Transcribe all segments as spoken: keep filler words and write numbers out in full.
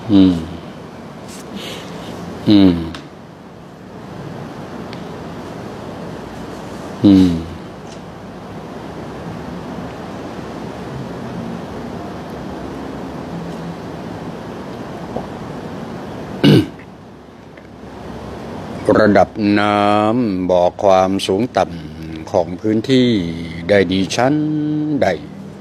อืมอืมอืมระดับน้ำบอกความสูงต่ำของพื้นที่ได้ดีชั้นใด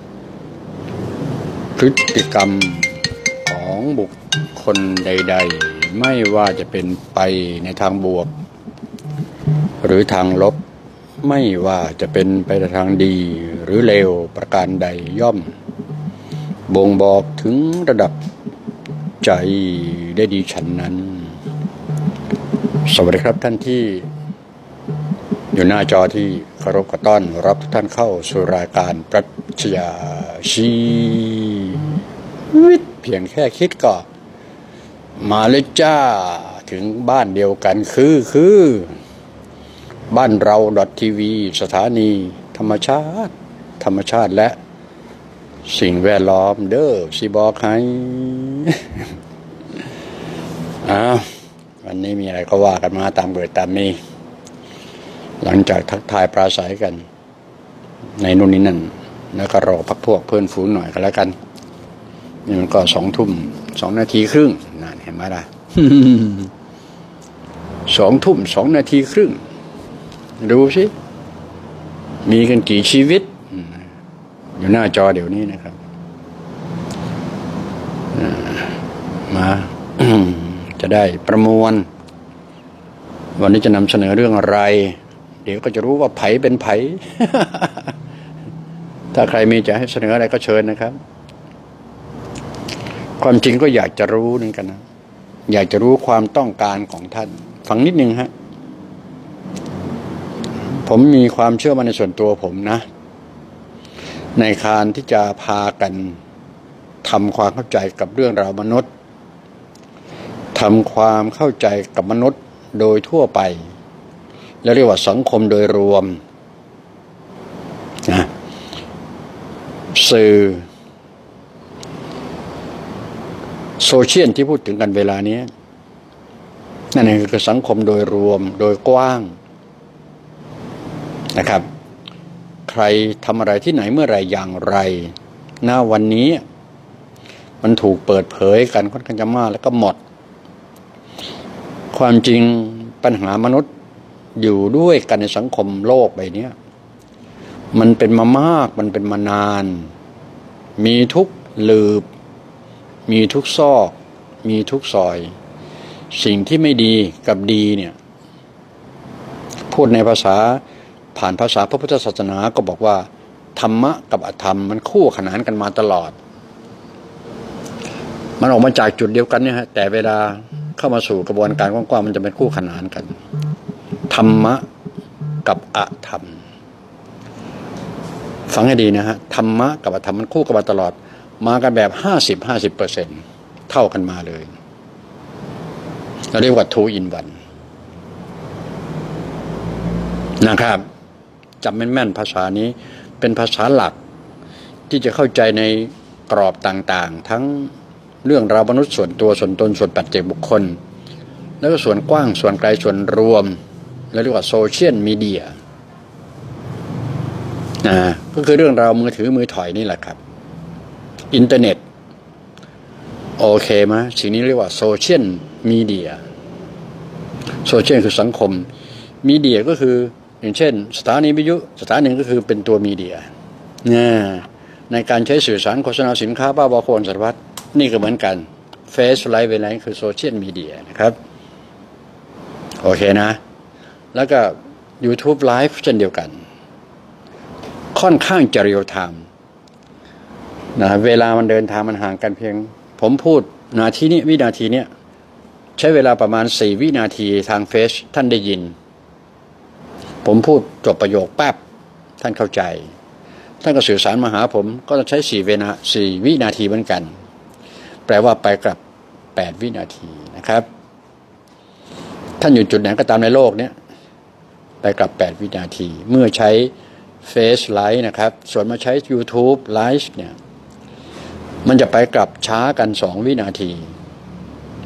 พฤติกรรมของบุคคลใดๆไม่ว่าจะเป็นไปในทางบวกหรือทางลบไม่ว่าจะเป็นไปในทางดีหรือเลวประการใดย่อมบ่งบอกถึงระดับใจได้ดีฉันนั้นสวัสดีครับท่านที่อยู่หน้าจอที่เคารพต้อนรับทุกท่านเข้าสู่รายการปรัชญาชีวิตเพียงแค่คิดก็มาเลยจ้าถึงบ้านเดียวกันคือคือบ้านเรา .ทีวี สถานีธรรมชาติธรรมชาติและสิ่งแวดล้อมเด้อสิบอกให้อ้าววันนี้มีอะไรก็ว่ากันมาตามเกิดตามมีหลังจากทักทายปราศัยกันในนู่นนี่นั่นแล้วก็รอพักพวกเพื่อนฝูงหน่อยก็แล้วกันนี่มันก็สองทุ่มสองนาทีครึ่งนั่นเห็นไหมล่ะ สองทุ่มสองนาทีครึ่งดูสิมีกันกี่ชีวิตอยู่หน้าจอเดี๋ยวนี้นะครับมา จะได้ประมวลวันนี้จะนำเสนอเรื่องอะไรเดี๋ยวก็จะรู้ว่าไผเป็นไผ ถ้าใครมีจะให้เสนออะไรก็เชิญนะครับความจริงก็อยากจะรู้นึงกันนะอยากจะรู้ความต้องการของท่านฟังนิดนึงฮะผมมีความเชื่อมั่นในส่วนตัวผมนะในการที่จะพากันทำความเข้าใจกับเรื่องราวมนุษย์ทำความเข้าใจกับมนุษย์โดยทั่วไปแล้วเรียกว่าสังคมโดยรวมนะสื่อโซเชียลที่พูดถึงกันเวลานี้นั่นเองคือสังคมโดยรวมโดยกว้างนะครับใครทำอะไรที่ไหนเมื่อไรอย่างไรณวันนี้มันถูกเปิดเผยกันค่อนข้างจะมากแล้วก็หมดความจริงปัญหามนุษย์อยู่ด้วยกันในสังคมโลกใบนี้มันเป็นมามากมันเป็นมานานมีทุกหลืบมีทุกซอกมีทุกซอยสิ่งที่ไม่ดีกับดีเนี่ยพูดในภาษาผ่านภาษาพระพุทธศาสนาก็บอกว่าธรรมะกับอธรรมมันคู่ขนานกันมาตลอดมันออกมาจากจุดเดียวกันเนี่ยฮะแต่เวลาเข้ามาสู่กระบวนการกว้างๆมันจะเป็นคู่ขนานกันธรรมะกับอธรรมฟังให้ดีนะฮะธรรมะกับอธรรมมันคู่กันมาตลอดมากันแบบห้าสิบห้าสิบเปอร์เซ็นต์เท่ากันมาเลยเราเรียกว่า two in one นะครับจำแม่นๆภาษานี้เป็นภาษาหลักที่จะเข้าใจในกรอบต่างๆทั้งเรื่องราวมนุษย์ส่วนตัวส่วนตนส่วนปัจเจกบุคคลแล้วก็ส่วนกว้างส่วนไกลส่วนรวมแล้วเรียกว่าโซเชียลมีเดียนะก็คือเรื่องราวมือถือมือถอยนี่แหละครับอินเทอร์เน็ตโอเคไหมสิ่งนี้เรียกว่าโซเชียลมีเดียโซเชียลคือสังคมมีเดียก็คืออย่างเช่นสถานีวิทยุสถานีก็คือเป็นตัวมีเดียเนี่ยในการใช้สื่อสารโฆษณาสินค้าบ้าบอโคนสารพัดนี่ก็เหมือนกันเฟซไลฟ์เวลาคือโซเชียลมีเดียนะครับโอเคนะแล้วก็ YouTube ไลฟ์เช่นเดียวกันค่อนข้างจะเรียลไทม์นะเวลามันเดินทางมันห่างกันเพียงผมพูดนาทีนี้วินาทีนี้ใช้เวลาประมาณสี่วินาทีทางเฟซท่านได้ยินผมพูดจบประโยคแป๊บท่านเข้าใจท่านก็สื่อสารมาหาผมก็จะใช้สี่เวนาสี่วินาทีเหมือนกันแปลว่าไปกลับแปดวินาทีนะครับท่านอยู่จุดไหนก็ตามในโลกเนี้ยไปกลับแปดวินาทีเมื่อใช้เฟซไลฟ์นะครับส่วนมาใช้ YouTube ไลฟ์เนี่ยมันจะไปกลับช้ากันสองวินาที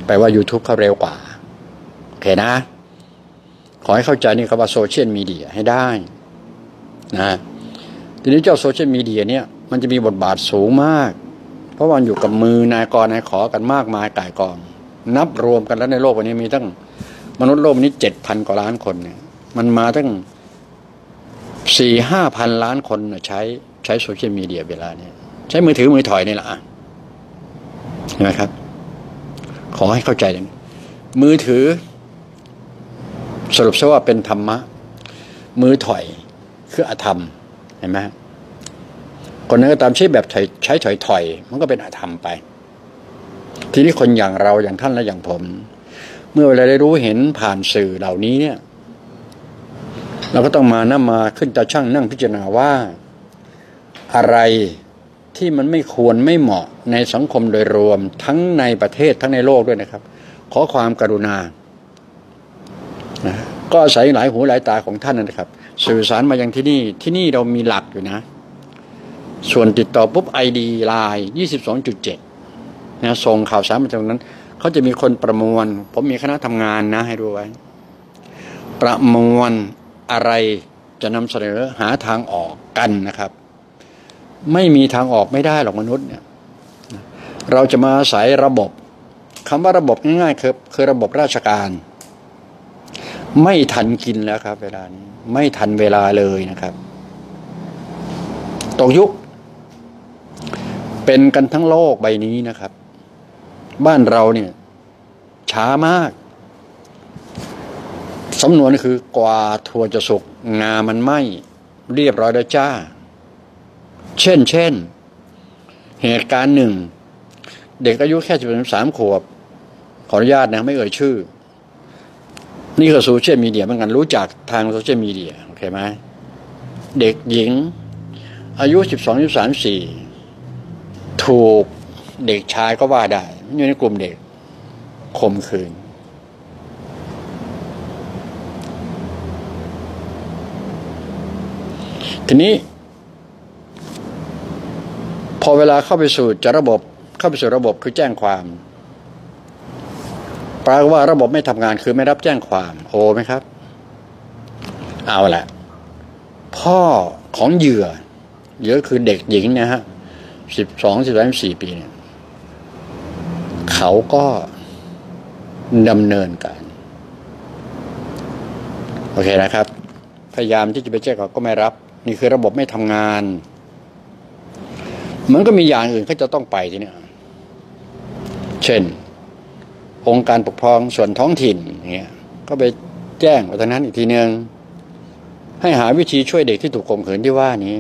แปลว่า YouTube เขาเร็วกว่าโอเคนะขอให้เข้าใจนี่คำว่าโซเชียลมีเดียให้ได้นะทีนี้เจ้าโซเชียลมีเดียเนี่ยมันจะมีบทบาทสูงมากเพราะมันอยู่กับมือนายกนายขอกันมากมายก่ายกองนับรวมกันแล้วในโลกวันนี้มีตั้งมนุษย์โลกนี้เจ็ดพันกว่าล้านคนเนี่ยมันมาตั้งสี่ห้าพันล้านคนใช้ใช้โซเชียลมีเดียเวลาเนี่ยใช้มือถือมือถอยนี่แหละเห็นไหมครับขอให้เข้าใจเลยมือถือสรุปซะว่าเป็นธรรมะมือถอยคืออธรรมเห็นไหมคนนั้นก็ตามใช้แบบใช้ถอยถอยมันก็เป็นอธรรมไปทีนี้คนอย่างเราอย่างท่านและอย่างผมเมื่อเวลาได้รู้เห็นผ่านสื่อเหล่านี้เนี่ยเราก็ต้องมานั่งมาขึ้นตาช่างนั่งพิจารณาว่าอะไรที่มันไม่ควรไม่เหมาะในสังคมโดยรวมทั้งในประเทศทั้งในโลกด้วยนะครับขอความกรุณานะก็อาศัยหลายหูหลายตาของท่านนะครับสื่อสารมายังที่นี่ที่นี่เรามีหลักอยู่นะส่วนติดต่อปุ๊บ ไอ ดี ไลน์ ยี่สิบสองจุดเจ็ด นะส่งข่าวสารมาจากนั้นเขาจะมีคนประมวลผมมีคณะทำงานนะให้ดูไว้ประมวลอะไรจะนำเสนอหาทางออกกันนะครับไม่มีทางออกไม่ได้หรอกมนุษย์เนี่ยเราจะมาอาศัยระบบคำว่าระบบง่ายๆคือคือระบบราชการไม่ทันกินแล้วครับเวลานี้ไม่ทันเวลาเลยนะครับตกยุคเป็นกันทั้งโลกใบนี้นะครับบ้านเราเนี่ยช้ามากสำนวนคือกว่าถั่วจะสุกงามันไหม้เรียบร้อยแล้วจ้าเช่นเช่นเหตุการณ์หนึ่งเด็กอายุแค่สิบสามขวบขออนุญาตนะไม่เอ่ยชื่อนี่คือโซเชียลมีเดียเหมือนกันรู้จักทางโซเชียลมีเดียโอเคไหมเด็กหญิงอายุสิบสองสิบสามสี่ถูกเด็กชายก็ว่าได้อยู่ในกลุ่มเด็กข่มขืนทีนี้พอเวลาเข้าไปสู่จะระบบเข้าไปสู่ระบบคือแจ้งความปรากฏว่าระบบไม่ทำงานคือไม่รับแจ้งความโอ้ไหมครับเอาแหละพ่อของเหยื่อเหยื่อคือเด็กหญิงนะฮะสิบสองสิบสามสี่ปีเนี่ยเขาก็ดำเนินการโอเคนะครับพยายามที่จะไปแจ้งเขาก็ไม่รับนี่คือระบบไม่ทำงานมันก็มีอย่างอื่นก็จะต้องไปทีนี้เช่นองค์การปกครองส่วนท้องถิ่นอย่างเงี้ยก็ไปแจ้งไปทางนั้นอีกทีนึงให้หาวิธีช่วยเด็กที่ถูกข่มขืนที่ว่านี้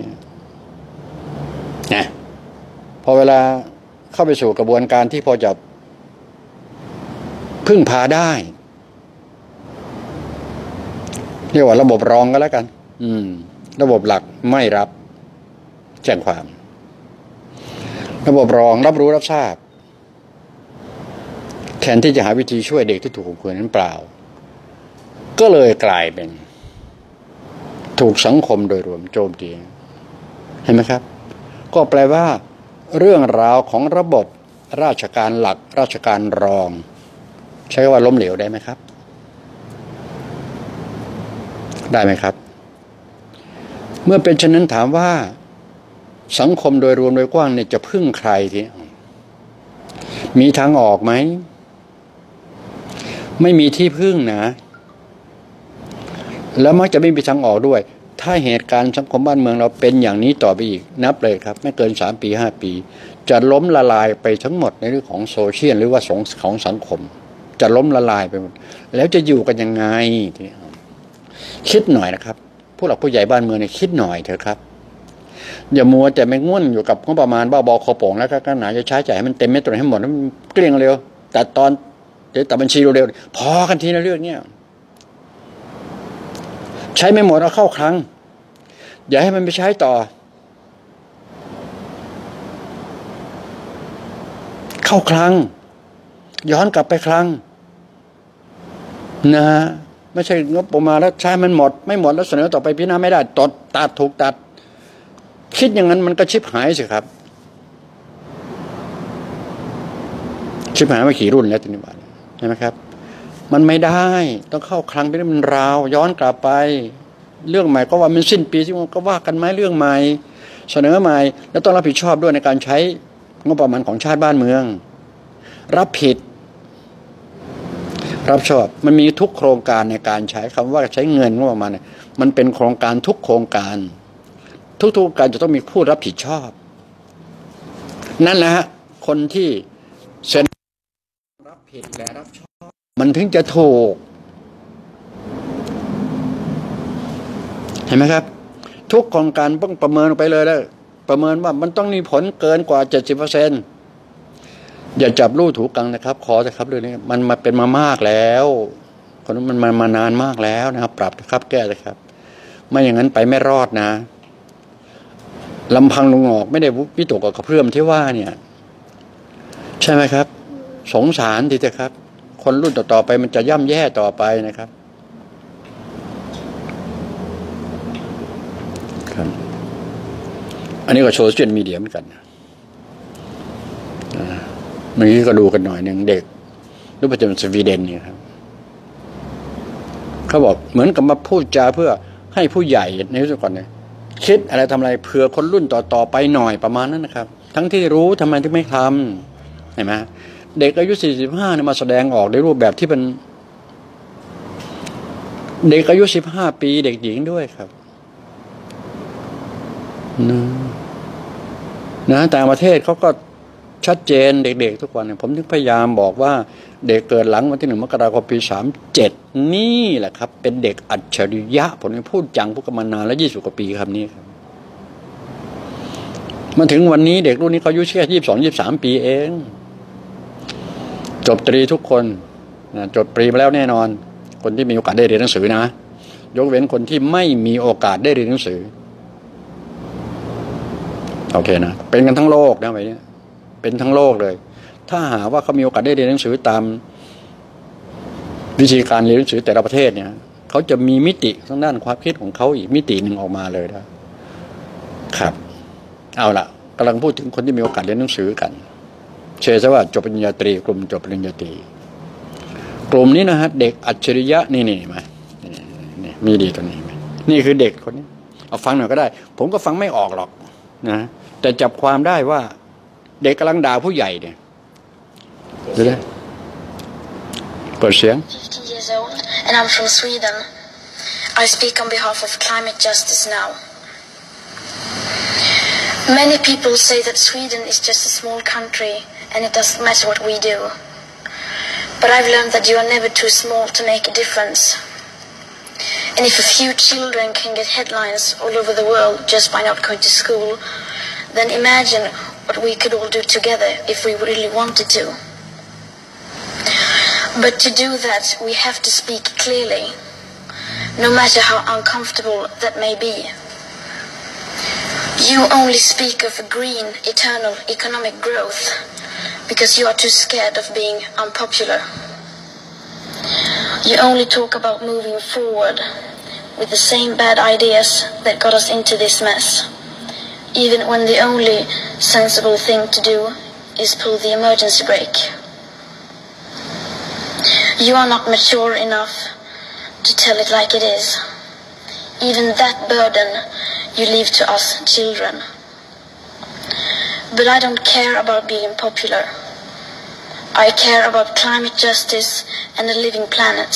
นะพอเวลาเข้าไปสู่กระบวนการที่พอจะพึ่งพาได้เรียกว่าระบบรองก็แล้วกันอืมระบบหลักไม่รับแจ้งความระบบรองรับรู้รับทราบแทนที่จะหาวิธีช่วยเด็กที่ถูกข่มขืนนั้นเปล่าก็เลยกลายเป็นถูกสังคมโดยรวมโจมตีเห็นไหมครับก็แปลว่าเรื่องราวของระบบราชการหลักราชการรองใช้ว่าล้มเหลวได้ไหมครับได้ไหมครับเมื่อเป็นเช่นนั้นถามว่าสังคมโดยรวมโดยกว้างเนี่ยจะพึ่งใครทีมีทางออกไหมไม่มีที่พึ่งนะแล้วมักจะไม่มีทางออกด้วยถ้าเหตุการณ์สังคมบ้านเมืองเราเป็นอย่างนี้ต่อไปอีกนับเลยครับไม่เกินสามปีห้าปีจะล้มละลายไปทั้งหมดในเรื่องของโซเชียลหรือว่าของสังคมจะล้มละลายไปหมดแล้วจะอยู่กันยังไงคิดหน่อยนะครับผู้หลักผู้ใหญ่บ้านเมืองเนี่ยคิดหน่อยเถอะครับอย่ามัวแต่ไม่ง่วนอยู่กับงบประมาณบ้าบอคอโป่งแล้วก็ขนาดจะใช้จ่ายให้มันเต็มเม็ดตัวให้หมดให้มันเกลี้ยงเร็วแต่ตอนเดี๋ยวตัดบัญชีเร็วๆพอกันทีนะเรื่องเนี้ยใช้ไม่หมดเอาเข้าคลังอย่าให้มันไปใช้ต่อเข้าคลังย้อนกลับไปคลังนะไม่ใช่งบประมาณแล้วใช้มันหมดไม่หมดแล้วเสนอต่อไปพิจารณาไม่ได้ตดตัดถูกตัดคิดอย่างนั้นมันก็ชิบหายสิครับชิบหายมากี่รุ่นแล้วทีนี้บ้านใช่ไหมครับมันไม่ได้ต้องเข้าคลังไปเรื่องมันราวย้อนกลับไปเรื่องใหม่ก็ว่ามันสิ้นปีที่ก็ว่ากันไหมเรื่องใหม่เสนอใหม่แล้วต้องรับผิดชอบด้วยในการใช้งบประมาณของชาติบ้านเมืองรับผิดรับชอบมันมีทุกโครงการในการใช้คำว่าใช้เงินงบประมาณเนี่ยมันเป็นโครงการทุกโครงการทุกๆโครงการจะต้องมีผู้รับผิดชอบนั่นแหละฮะคนที่เซ็นรับผิดและรับชอบมันถึงจะถูกเห็นไหมครับทุกโครงการต้องประเมินไปเลยแล้วประเมินว่ามันต้องมีผลเกินกว่าเจ็ดสิบเปอร์เซ็นต์อย่าจับลู่ถูกกังนะครับขอจะครับเรื่องนี้มันมาเป็นมามากแล้วคนนั้นมันมามานานมากแล้วนะครับปรับนะครับแก้เลยครับไม่อย่างนั้นไปไม่รอดนะลำพังลุงออกไม่ได้วิตกกับกระเพื่อมที่ว่าเนี่ยใช่ไหมครับสงสารดีเถอะครับคนรุ่นต่อๆไปมันจะย่ำแย่ต่อไปนะครับครับอันนี้ก็โซเชียลมีเดียเหมือนกันเมื่อกี้ก็ดูกันหน่อยหนึ่งเด็กรูปประจำสวีเดนเนี่ยครับเขาบอกเหมือนกับมาพูดจาเพื่อให้ผู้ใหญ่ในที่สุดก่อนเนี่ยคิดอะไรทำอะไรเผื่อคนรุ่นต่อๆไปหน่อยประมาณนั้นนะครับทั้งที่รู้ทำไมถึงไม่ทำเห็นไหมเด็กอายุสี่สิบห้าเนี่ยมาแสดงออกในรูปแบบที่เป็นเด็กอายุสิบห้าปีเด็กหญิงด้วยครับนะนะต่างประเทศเขาก็ชัดเจนเด็กๆทุกวันเนี่ยผมถึงพยายามบอกว่าเด็กเกิดหลังวันที่หนึ่งมกราคมปีสามเจ็ดนี่แหละครับเป็นเด็กอัจฉริยะผมพูดจังพูดกันมานานแล้วยี่สิบกว่าปีครับนี้ครับมาถึงวันนี้เด็กรุ่นนี้เขาอายุแค่ยี่สิบสองยี่สิบสามปีเองจบตรีทุกคนนะจบปรีมาแล้วแน่นอนคนที่มีโอกาสได้เรียนหนังสือนะยกเว้นคนที่ไม่มีโอกาสได้เรียนหนังสือโอเคนะเป็นกันทั้งโลกนะไปเนี่ยเป็นทั้งโลกเลยถ้าหาว่าเขามีโอกาสได้เรียนหนังสือตามวิธีการเรียนหนังสือแต่ละประเทศเนี่ยเขาจะมีมิติทางด้านความคิดของเขาอีกมิติหนึ่งออกมาเลยนะครับเอาละกำลังพูดถึงคนที่มีโอกาสเรียนหนังสือกันเชื่อซะว่าจบปริญญาตรีกลุ่มจบปริญญาตรีกลุ่มนี้นะฮะเด็กอัจฉริยะนี่นี่มานี่มีดีตัวนี้นี่คือเด็กคนนี้เอาฟังหน่อยก็ได้ผมก็ฟังไม่ออกหรอกนะแต่จับความได้ว่าเด็กกำลังด่าผู้ใหญ่เนี่ยดูได้เปิดเสียง fifty years old and I'm from Sweden. I speak on behalf of climate justice now. Many people say that Sweden is just a small country and it doesn't matter what we do. But I've learned that you are never too small to make a difference. And if a few children can get headlines all over the world just by not going to school, then imagine what we could all do together if we really wanted to. But to do that, we have to speak clearly, no matter how uncomfortable that may be. You only speak of green, eternal economic growth because you are too scared of being unpopular. You only talk about moving forward with the same bad ideas that got us into this mess, even when the only sensible thing to do is pull the emergency brake. You are not mature enough to tell it like it is. Even that burden you leave to us children. But I don't care about being popular. I care about climate justice and a living planet.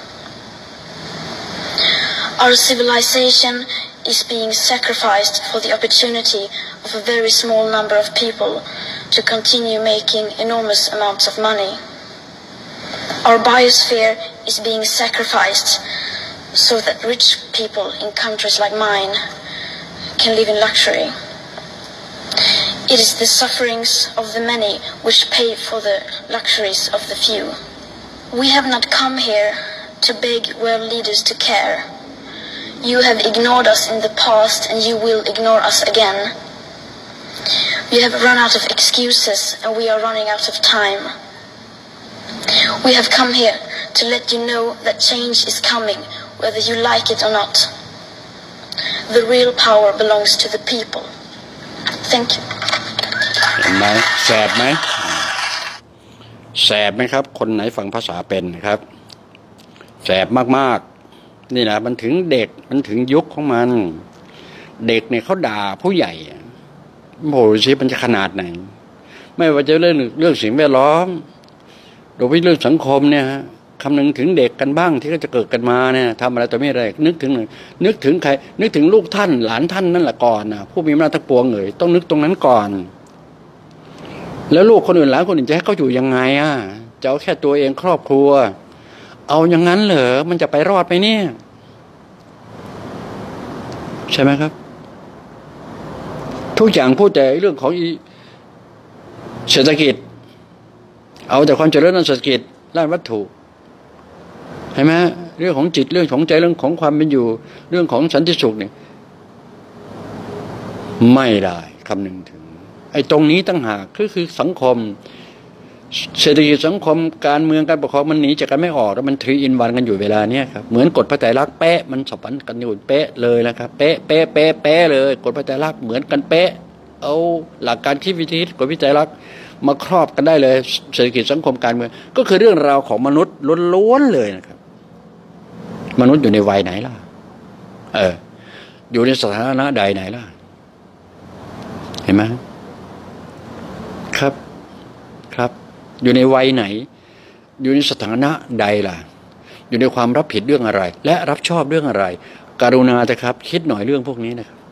Our civilization is being sacrificed for the opportunity of a very small number of people to continue making enormous amounts of money. Our biosphere is being sacrificed so that rich people in countries like mine can live in luxury. It is the sufferings of the many which pay for the luxuries of the few. We have not come here to beg world leaders to care. You have ignored us in the past and you will ignore us again. You have run out of excuses and we are running out of time. We have come here to let you know that change is coming, whether you like it or not. The real power belongs to the people. Thank you. เห็นไหมแสบไหมแสบไหมครับคนไหนฟังภาษาเป็นครับแสบมากๆนี่นะมันถึงเด็กมันถึงยุคของมันเด็กเนี่ยเขาด่าผู้ใหญ่โอ้โหชีมันจะขนาดไหนไม่ว่าจะเรื่องเรื่องสิ่งแวดล้อมโดยเฉพาะเรื่องสังคมเนี่ยฮะคำนึงถึงเด็กกันบ้างที่ก็จะเกิดกันมาเนี่ยทำอะไรต่อไม่อะไรนึกถึงนึกถึงใครนึกถึงลูกท่านหลานท่านนั่นแหละก่อนนะผู้มีอำนาจทั้งปวงเลยต้องนึกตรงนั้นก่อนแล้วลูกคนอื่นหลานคนอื่นจะให้เขาอยู่ยังไงอ่ะจะเอาแค่ตัวเองครอบครัวเอาอย่างนั้นเหรอมันจะไปรอดไปเนี่ยใช่ไหมครับทุกอย่างพูดแต่เรื่องของเศรษฐกิจเอาแต่ความเจริญด้านเศรษฐกิจด้านวัตถุเห็นไหมเรื่องของจิตเรื่องของใจเรื่องของความเป็นอยู่เรื่องของสันติสุขเนี่ยไม่ได้คำนึงถึงไอ้ตรงนี้ตั้งหากคือคือสังคมเศรษฐกิจสังคมการเมืองการปกครองมันหนีจากกันไม่ออกแล้วมันทรีอินวันกันอยู่เวลาเนี้ยครับเหมือนกฎพระไตรลักษณ์เป๊ะมันสัมพันธ์กันอยู่เป๊ะเลยนะครับเป๊ะเป๊ะเป๊ะเป๊ะเลยกฎพระไตรลักษณ์เหมือนกันเป๊ะเอาหลักการคิดวิธีกฎพระไตรลักษณ์มาครอบกันได้เลยเศรษฐกิจสังคมการเมืองก็คือเรื่องราวของมนุษย์ล้วนๆเลยนะครับมนุษย์อยู่ในวัยไหนล่ะเอออยู่ในสถานะใดไหนล่ะเห็นไหมครับครับอยู่ในวัยไหนอยู่ในสถานะใดล่ะอยู่ในความรับผิดเรื่องอะไรและรับชอบเรื่องอะไรกรุณาเถอะครับคิดหน่อยเรื่องพวกนี้นะครับ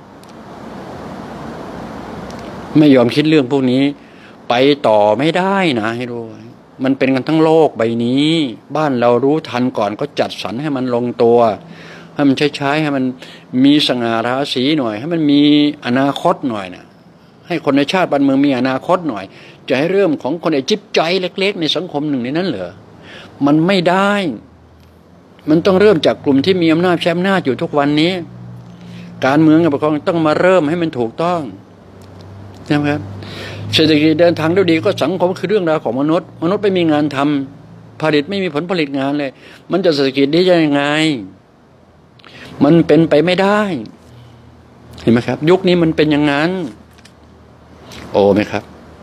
ไม่ยอมคิดเรื่องพวกนี้ไปต่อไม่ได้นะให้รู้มันเป็นกันทั้งโลกใบนี้บ้านเรารู้ทันก่อนก็จัดสรรให้มันลงตัวให้มันใช้ใช้ให้มันมีสง่าราศีหน่อยให้มันมีอนาคตหน่อยนะให้คนในชาติบ้านเมืองมีอนาคตหน่อยจะให้เรื่องของคนไอ้จิ๊บใจเล็กๆในสังคมหนึ่งในนั้นเหรอมันไม่ได้มันต้องเริ่มจากกลุ่มที่มีอำนาจใช้อำนาจอยู่ทุกวันนี้การเมืองกับปกครองต้องมาเริ่มให้มันถูกต้องนะครับเศรษฐกิจเดินทางได้ดีก็สังคมคือเรื่องราวของมนุษย์มนุษย์ไม่มีงานทำผลิตไม่มีผลผลิตงานเลยมันจะเศรษฐกิจได้ยังไงมันเป็นไปไม่ได้เห็นไหมครับยุคนี้มันเป็นอย่างนั้นโอ้ไหมครับ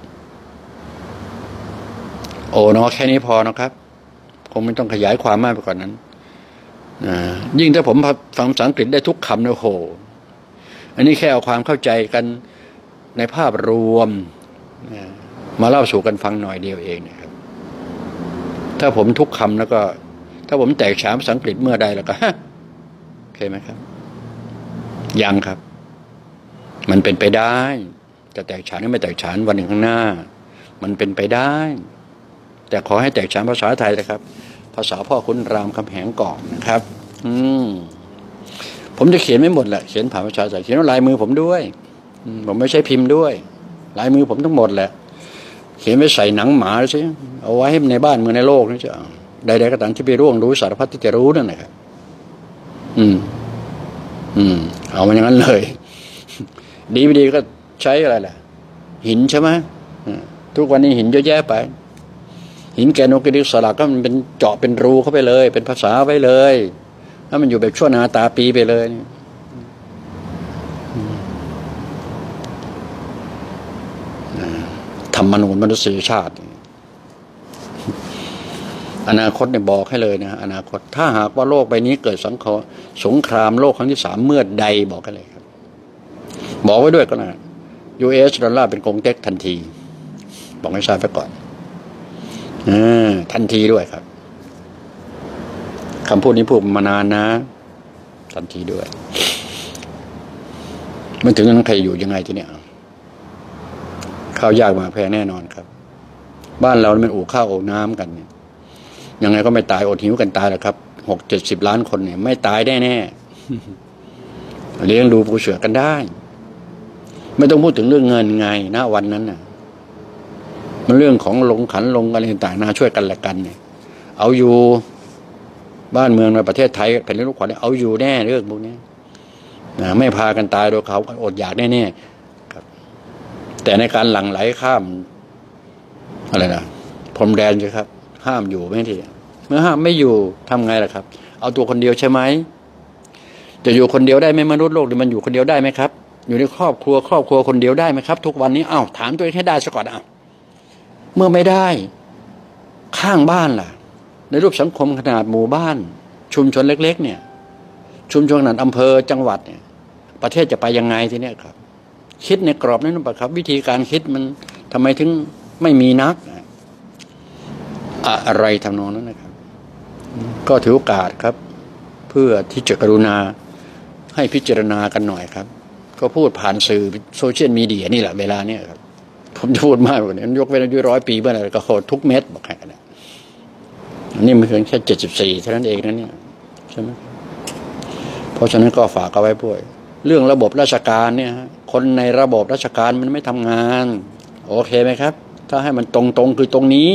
โอ้เนาะแค่นี้พอนะครับคงไม่ต้องขยายความมากไปกว่านั้นอ่ายิ่งถ้าผมฟังภาษาอังกฤษได้ทุกคำเนี่ยโหอันนี้แค่เอาความเข้าใจกันในภาพรวมมาเล่าสู่กันฟังหน่อยเดียวเองนะครับถ้าผมทุกคำแล้วก็ถ้าผมแตกฉานภาษาอังกฤษเมื่อใดแล้วก็โอเคไหมครับยังครับมันเป็นไปได้จะแตกฉานหรือไม่แตกฉานวันหนึ่งข้างหน้ามันเป็นไปได้แต่ขอให้แตกฉานภาษาไทยนะครับภาษาพ่อคุณรามคำแหงก่อนนะครับอืมผมจะเขียนไม่หมดแหละเขียนผ่านภาษาไทยเขียนด้วยลายมือผมด้วยผมไม่ใช่พิมพ์ด้วยลายมือผมทั้งหมดแหละเขียนไว้ใส่หนังหมาใช่เอาไว้ให้ในบ้านเมืองในโลกนี่จะใดๆก็ตามที่ไปร่วงรู้สารพัดที่จะรู้นั่นแหละครับอืมอืมเอามันอย่างนั้นเลยดีไม่ดีก็ใช้อะไรล่ะหินใช่ไหมทุกวันนี้หินเยอะแยะไปหินแกนโนกดิกสลักก็มันเป็นเจาะเป็นรูเข้าไปเลยเป็นภาษาไว้เลยถ้ามันอยู่แบบชั่วนาตาปีไปเลยธรรมนูญมนุษยชาติอนาคตเนี่ยบอกให้เลยนะอนาคตถ้าหากว่าโลกใบนี้เกิดสังคมสงครามโลกครั้งที่สามเมื่อใดบอกกันเลยครับบอกไว้ด้วยก็นะ ยู เอส ดอลลาร์เป็นกงเต็กทันทีบอกให้ทราบไปก่อนอ่าทันทีด้วยครับคำพูดนี้พูดมานานนะทันทีด้วยมันถึงนั้นใครอยู่ยังไงทีเนี้ยข้าวยากมาแพงแน่นอนครับบ้านเรามันอู่ข้าวอู่น้ำกันเนี่ยยังไงก็ไม่ตายอดหิวกันตายหรอกครับหกเจ็ดสิบล้านคนเนี่ยไม่ตายได้แน่เลี้ยงดูปูเสือกันได้ไม่ต้องพูดถึงเรื่องเงินไงนะวันนั้นน่ะมันเรื่องของลงขันลงอะไรต่างๆนะช่วยกันละกันเนี่ยเอาอยู่บ้านเมืองในประเทศไทยแผ่นดินลูกขวัญเอาอยู่แน่เรื่องพวกนี้นะไม่พากันตายโดยเขาอดอยากแน่ๆครับแต่ในการหลั่งไหลข้ามอะไรนะพรมแดนใช่ครับห้ามอยู่ไม่ทีเมื่อห้ามไม่อยู่ทำไงล่ะครับเอาตัวคนเดียวใช่ไหมจะอยู่คนเดียวได้ไหมมนุษย์โลกนี่มันอยู่คนเดียวได้ไหมครับอยู่ในครอบครัวครอบครัวคนเดียวได้ไหมครับทุกวันนี้อ้าวถามตัวเองให้ได้ซะก่อนอ้าวเมื่อไม่ได้ข้างบ้านล่ะในรูปสังคมขนาดหมู่บ้านชุมชนเล็กๆเนี่ยชุมชนขนาดอำเภอจังหวัดเนี่ยประเทศจะไปยังไงทีเนี้ยครับคิดในกรอบนั้นป่ะครับวิธีการคิดมันทำไมถึงไม่มีนักอะไรทำนองนั้นนะครับก็ถือโอกาสครับเพื่อที่จะกรุณาให้พิจารณากันหน่อยครับก็พูดผ่านสื่อโซเชียลมีเดียนี่แหละเวลาเนี้ยครับผมจะพูดมากกว่านี้ยกเว้นอายุร้อยปีเมื่อไหร่ก็โคตรทุกเม็ดบอกให้กันนะอันนี้มันเพียงแค่เจ็ดสิบสี่เท่านั้นเองนะเนี่ยใช่ไหมเพราะฉะนั้นก็ฝากเอาไว้ด้วยเรื่องระบบราชการเนี่ยคนในระบบราชการมันไม่ทำงานโอเคไหมครับถ้าให้มันตรงๆคือตรงนี้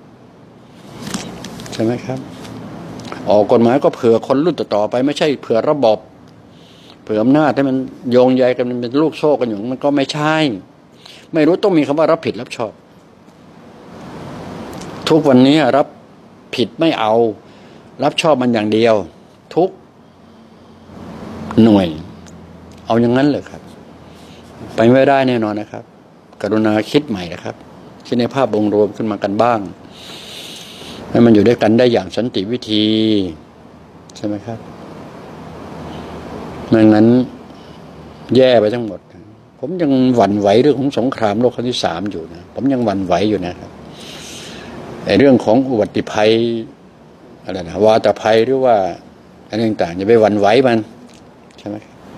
ใช่ไหมครับออกกฎหมายก็เผื่อคนรุ่นต่อๆไปไม่ใช่เผื่อระบบเผื่ออำนาจให้มันโยงใยกันมันเป็นลูกโซ่กันอยู่มันก็ไม่ใช่ไม่รู้ต้องมีคำว่ารับผิดรับชอบทุกวันนี้รับผิดไม่เอารับชอบมันอย่างเดียวทุกหน่วยเอาอย่างนั้นเลยครับไปไม่ได้แน่นอนนะครับกรุณาคิดใหม่นะครับคิดในภาพองค์รวมขึ้นมากันบ้างให้มันอยู่ด้วยกันได้อย่างสันติวิธีใช่ไหมครับไม่งั้นแย่ไปทั้งหมดผมยังหวั่นไหวเรื่องของสงครามโลกครั้งที่สามอยู่นะผมยังหวั่นไหวอยู่นะครับไอ้เรื่องของอุบัติภัยอะไรนะวาตภัยหรือว่าอะไรต่างๆอย่าไปหวั่นไหวมันใช่ไหม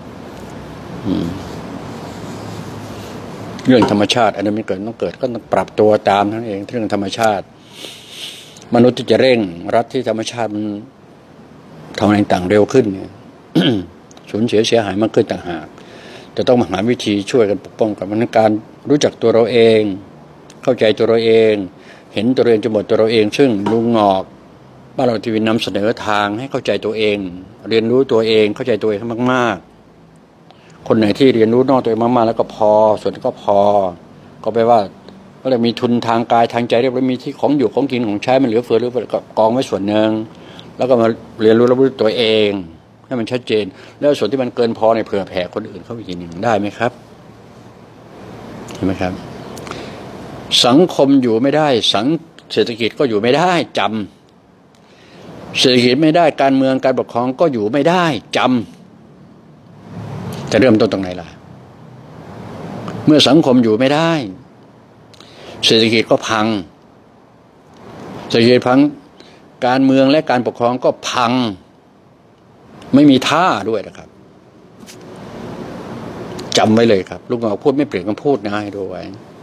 เรื่องธรรมชาติอันนั้นไม่เกิดต้องเกิดก็ต้องปรับตัวตามนั่นเองเรื่องธรรมชาติมนุษย์ที่จะเร่งรัฐที่ธรรมชาติมันทำอะไรต่างเร็วขึ้นเนี่ย สูญเสียเสียหายมากขึ้นต่างหากจะต้องมาหาวิธีช่วยกันปกป้องกับมันการรู้จักตัวเราเองเข้าใจตัวเราเองเห็นตัวเองจนหมดตัวเราเองซึ่งลุงงอกบ้านเราทีวีนำเสนอทางให้เข้าใจตัวเองเรียนรู้ตัวเองเข้าใจตัวเองมากๆคนไหนที่เรียนรู้นอกตัวเองมากๆแล้วก็พอส่วนก็พอก็แปลว่าก็เลยมีทุนทางกายทางใจเรียบร้อยมีที่ของอยู่ของกินของใช้มันเหลือเฟือหรือเปล่าก็กองไว้ส่วนหนึ่งแล้วก็มาเรียนรู้รับรู้ตัวเองให้มันชัดเจนแล้วส่วนที่มันเกินพอในเผื่อแผ่คนอื่นเข้าไปกินได้ไหมครับเห็นไหมครับสังคมอยู่ไม่ได้สังเศรษฐกิจก็อยู่ไม่ได้จำเศรษฐกิจไม่ได้การเมืองการปกครองก็อยู่ไม่ได้จำจะเริ่มต้นตรงไหนล่ะเมื่อสังคมอยู่ไม่ได้เศรษฐกิจก็พังเศรษฐกิจพังการเมืองและการปกครองก็พังไม่มีท่าด้วยนะครับจำไว้เลยครับลูกน้องพูดไม่เปลี่ยนคำพูดนะให้ดูไว้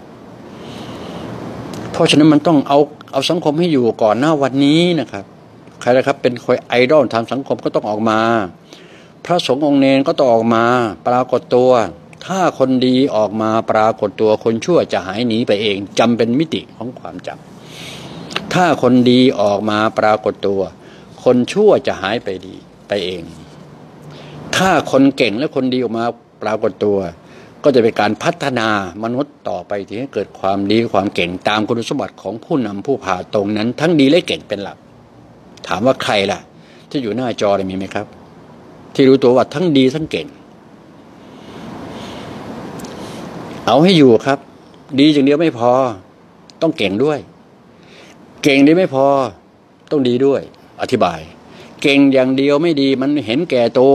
เพราะฉะนั้นมันต้องเอาเอาสังคมให้อยู่ก่อนหน้าวันนี้นะครับใครนะครับเป็นคอยไอดอลทางสังคมก็ต้องออกมาพระสงฆ์องค์เนรก็ต้องออกมาปรากฏตัวถ้าคนดีออกมาปรากฏตัวคนชั่วจะหายหนีไปเองจำเป็นมิติของความจำถ้าคนดีออกมาปรากฏตัวคนชั่วจะหายไปดีไปเองถ้าคนเก่งและคนดีออกมาปรากฏตัวก็จะเป็นการพัฒนามนุษย์ต่อไปที่ให้เกิดความดีความเก่งตามคุณสมบัติของผู้นำผู้พาตรงนั้นทั้งดีและเก่งเป็นหลักถามว่าใครล่ะที่อยู่หน้าจอมีไหมครับที่รู้ตัวว่าทั้งดีทั้งเก่งเอาให้อยู่ครับดีอย่างเดียวไม่พอต้องเก่งด้วยเก่งดีไม่พอต้องดีด้วยอธิบายเก่งอย่างเดียวไม่ดีมันเห็นแก่ตัว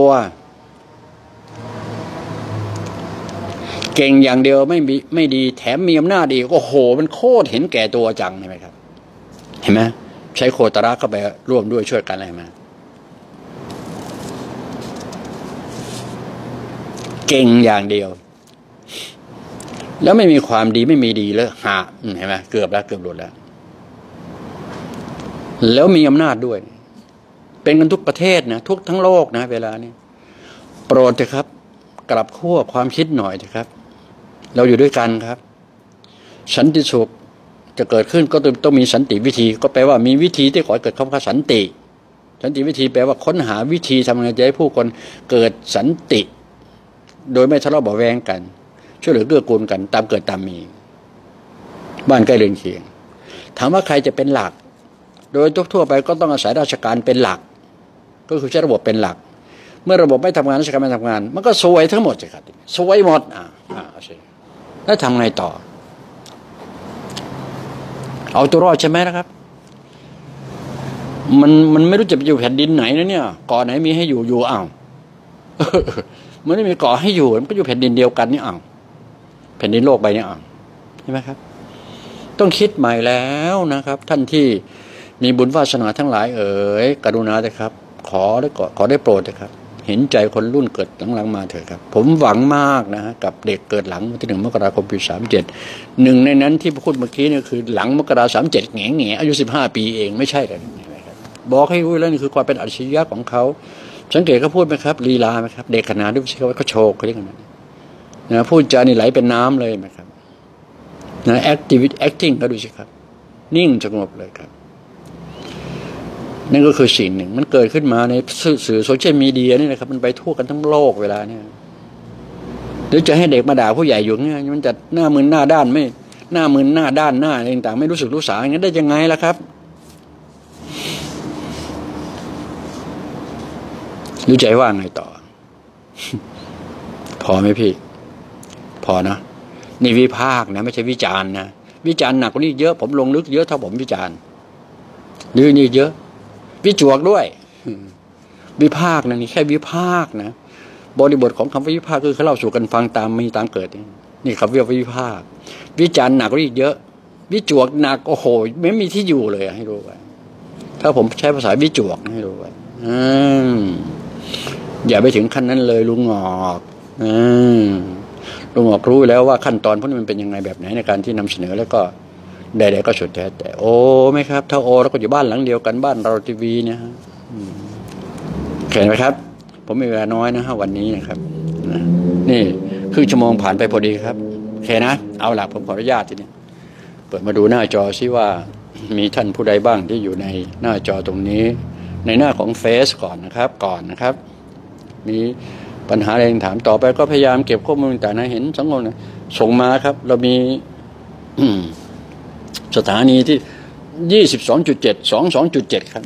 เก่งอย่างเดียวไม่มีไม่ดีแถมมีอำนาจอีกโอ้โหมันโคตรเห็นแก่ตัวจังใช่ไหมครับเห็นไหมใช้โคตรเข้าไปร่วมด้วยช่วยกันอะไรมาเก่งอย่างเดียวแล้วไม่มีความดีไม่มีดีเลยหาเห็นไหมเกือบแล้วเกือบหลุดแล้วแล้วมีอำนาจด้วยเป็นกันทุกประเทศนะทุกทั้งโลกนะเวลานี้โปรดเถอะครับกลับขั้วความคิดหน่อยเถอะครับเราอยู่ด้วยกันครับสันติสุขจะเกิดขึ้นก็ต้องมีสันติวิธีก็แปลว่ามีวิธีที่ขอให้เกิดคำว่าสันติสันติวิธีแปลว่าค้นหาวิธีทำยังไงจะให้ผู้คนเกิดสันติโดยไม่ทะเลาะเบาะแวงกันช่วยเหลือเกื้อกูลกันตามเกิดตามมีบ้านใกล้เรือนเคียงถามว่าใครจะเป็นหลักโดยทั่วไปก็ต้องอาศัยราชการเป็นหลักก็คือใช้ระบบเป็นหลักเมื่อระบบไม่ทำงานราชการไม่ทำงานมันก็ซวยทั้งหมดสิครับซวยหมดอ่าอ่าใช่แล้วทำไงต่อเอาตัวรอดใช่ไหมนะครับมันมันไม่รู้จะไปอยู่แผ่นดินไหนนะเนี่ยเกาะไหนมีให้อยู่อยู่อ้าวมันไม่มีเกาะให้อยู่มันก็อยู่แผ่นดินเดียวกันนี่อ้าวแผ่นดินโลกใบนี้อ้าวใช่ไหมครับต้องคิดใหม่แล้วนะครับ ท่านที่มีบุญวาสนาทั้งหลายเอ๋ยกรุณาเถอะครับขอได้ขอได้โปรดเถอะครับเห็นใจคนรุ่นเกิดหลังๆมาเถอะครับผมหวังมากนะฮะกับเด็กเกิดหลังวันที่หนึ่งมกราคมปีสามเจ็ดหนึ่งในนั้นที่พูดเมื่อกี้เนี่ยคือหลังมกราสามเจ็ดแง่แง่อายุสิบห้าปีเองไม่ใช่เลยบอกให้รู้แล้วนี่คือความเป็นอัจฉริยะของเขาสังเกตเขาพูดไหมครับลีลาไหมครับเด็กขนาดนี้ไม่ใช่ว่าเขาโชว์เขาเรียกอะไรนะพูดจานี่ไหลเป็นน้ำเลยไหมครับนะ activity acting ก็ดูสิครับนิ่งสงบเลยครับนั่นก็คือสิ่งหนึ่งมันเกิดขึ้นมาในสื่อโซเชียลมีเดียนี่นะครับมันไปทั่วกันทั้งโลกเวลาเนี่ยหรือจะให้เด็กมาด่าผู้ใหญ่อยู่เงี้ยมันจะหน้ามึนหน้าด้านไม่หน้ามึนหน้าด้านหน้าอะไรต่างๆไม่รู้สึกรู้สาอย่างนี้ได้ยังไงล่ะครับรู้ใจว่าไงต่อ พอไหมพี่พอนะนี่วิพากษ์นะไม่ใช่วิจารณ์นะวิจารณ์หนักกว่านี้เยอะผมลงลึกเยอะถ้าผมวิจารณ์หรือนี่เยอะวิจวกด้วยวิพากษ์นะนี่แค่วิพากษ์นะบริบทของคำวิพากษ์คือเขาเล่าสู่กันฟังตามมีตามเกิดนี่คำเรียกวิพากษ์วิจารณ์หนักกว่านี้เยอะวิจวกหนักโอ้โหไม่มีที่อยู่เลยให้รู้ไว้ถ้าผมใช้ภาษาวิจวกให้รู้ไว้อืมอย่าไปถึงขั้นนั้นเลยลุงงอกอืมลุงงอกรู้แล้วว่าขั้นตอนพวกนี้มันเป็นยังไงแบบไหนในการที่นำเสนอแล้วก็ใดๆก็สุดแท้แต่โอ้ไหมครับถ้าโอแล้วก็อยู่บ้านหลังเดียวกันบ้านเราทีวีเนี่ยฮะเห็นไหมครับผมมีเวลาน้อยนะฮะวันนี้นะครับนี่ครึ่งชั่วโมงผ่านไปพอดีครับโอเคนะเอาล่ะผมขออนุญาตทีนี้เปิดมาดูหน้าจอซิว่ามีท่านผู้ใดบ้างที่อยู่ในหน้าจอตรงนี้ในหน้าของเฟซก่อนนะครับก่อนนะครับมีปัญหาอะไรถามต่อไปก็พยายามเก็บข้อมูลต่างๆนะเห็นสังคมส่งมาครับเรามีสถานีที่ ยี่สิบสองจุดเจ็ด สองสิบสองจุดเจ็ด ครับ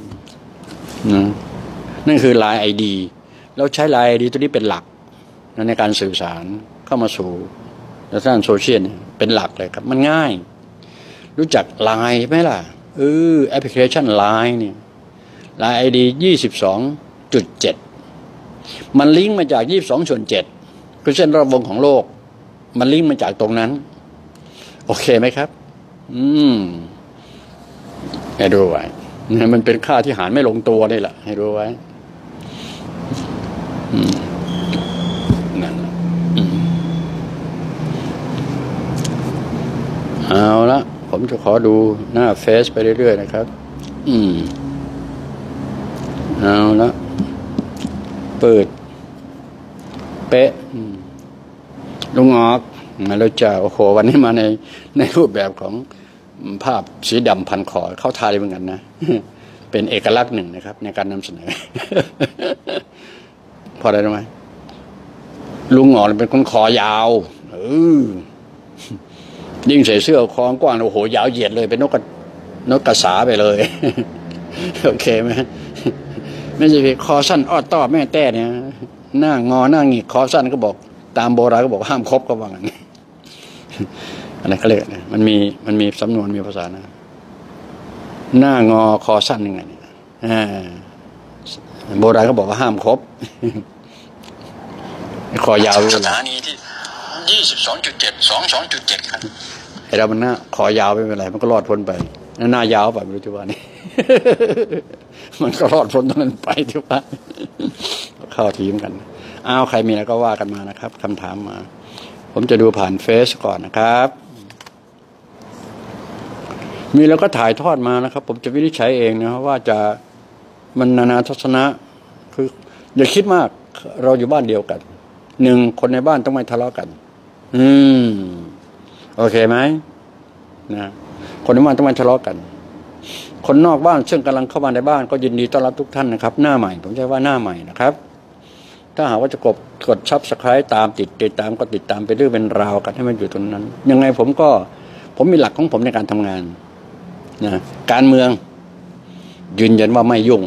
นั่นคือ ไลน์ ไอ ดี เราใช้ ไลน์ ไอ ดี ตัวนี้เป็นหลักในการสื่อสารเข้ามาสู่ด้านโซเชียลเป็นหลักเลยครับมันง่ายรู้จัก ไลน์ ไหมล่ะเออแอปพลิเคชัน ไลน์ เนี่ย ไลน์ ไอ ดี ยี่สิบสองจุดเจ็ด มันลิงก์มาจากยี่สิบสองส่วนเจ็ดคือเส้นรอบวงของโลกมันลิงก์มาจากตรงนั้นโอเคไหมครับอืมให้ดูไว้มันเป็นค่าที่หารไม่ลงตัวนี่แหละให้ดูไว้อืมนั่นอืมเอาละผมจะขอดูหน้าเฟซไปเรื่อยๆนะครับอืมเอาละเปิดเป๊ะลุงออกมาแล้วจ้าโอ้โหวันนี้มาในในรูปแบบของภาพสีดำพันคอเข้าทาเลยเหมือนกันนะเป็นเอกลักษณ์หนึ่งนะครับในการนำเสนอพอได้ไหมลุงออกเป็นคนคอยาวเออยิ่งใส่เสื้อคอกว้างโอ้โหยาวเหยียดเลยเป็นนกกระนกกระสาไปเลยโอเคไหมไม่ใช่คอสั้นอ้อต้อแม่แต้เนี่ยหน้างอหน้าหงิกคอสั้นก็บอกตามโบราณก็บอกห้ามคบก็ว่างั้นอันนั้นเขาเรียกนะมันมีมันมีสำนวนมีภาษานะหน้างอคอสั้นยังไงเนี่ยโบราณก็บอกว่าห้ามคบคอยาวสถานีที่ ยี่สิบสองจุดเจ็ด สองสิบสองจุดเจ็ด ครับไอ้เรามันหน้าคอยาวไม่เป็นไรมันก็รอดพ้นไปหน้ายาวไปไม่รู้ที่ว่านี่มันก็รอดพ้นตรงนั้นไปที่ว่าเข้าทีมกันอ้าวใครมีอะไรก็ว่ากันมานะครับคำถามมาผมจะดูผ่านเฟซก่อนนะครับมีแล้วก็ถ่ายทอดมานะครับผมจะวินิจฉัยเองนะครับว่าจะมันนานาทัศนะคืออย่าคิดมากเราอยู่บ้านเดียวกันหนึ่งคนในบ้านต้องไม่ทะเลาะกันอืมโอเคไหมนะคนในบ้านต้องไม่ทะเลาะกันคนนอกบ้านซึ่งกำลังเข้ามาในบ้านก็ยินดีต้อนรับทุกท่านนะครับหน้าใหม่ผมใช้ว่าหน้าใหม่นะครับถ้าหากว่าจะกดกดซับสไครต์ตามติดติดตามก็ติดตามไปเรื่องเป็นราวกันให้มันอยู่ตรงนั้นยังไงผมก็ผมมีหลักของผมในการทำงานนะการเมืองยืนยันว่าไม่ยุ่ง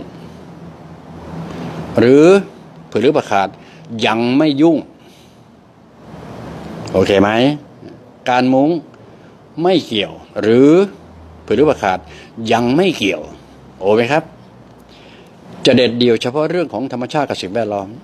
หรือผือหรือประขาดยังไม่ยุ่งโอเคไหมการมุ้งไม่เกี่ยวหรือผือหรือประขาดยังไม่เกี่ยวโอ้ไหมครับจะเด็ดเดี่ยวเฉพาะเรื่องของธรรมชาติกับสิ่งแวดล้อม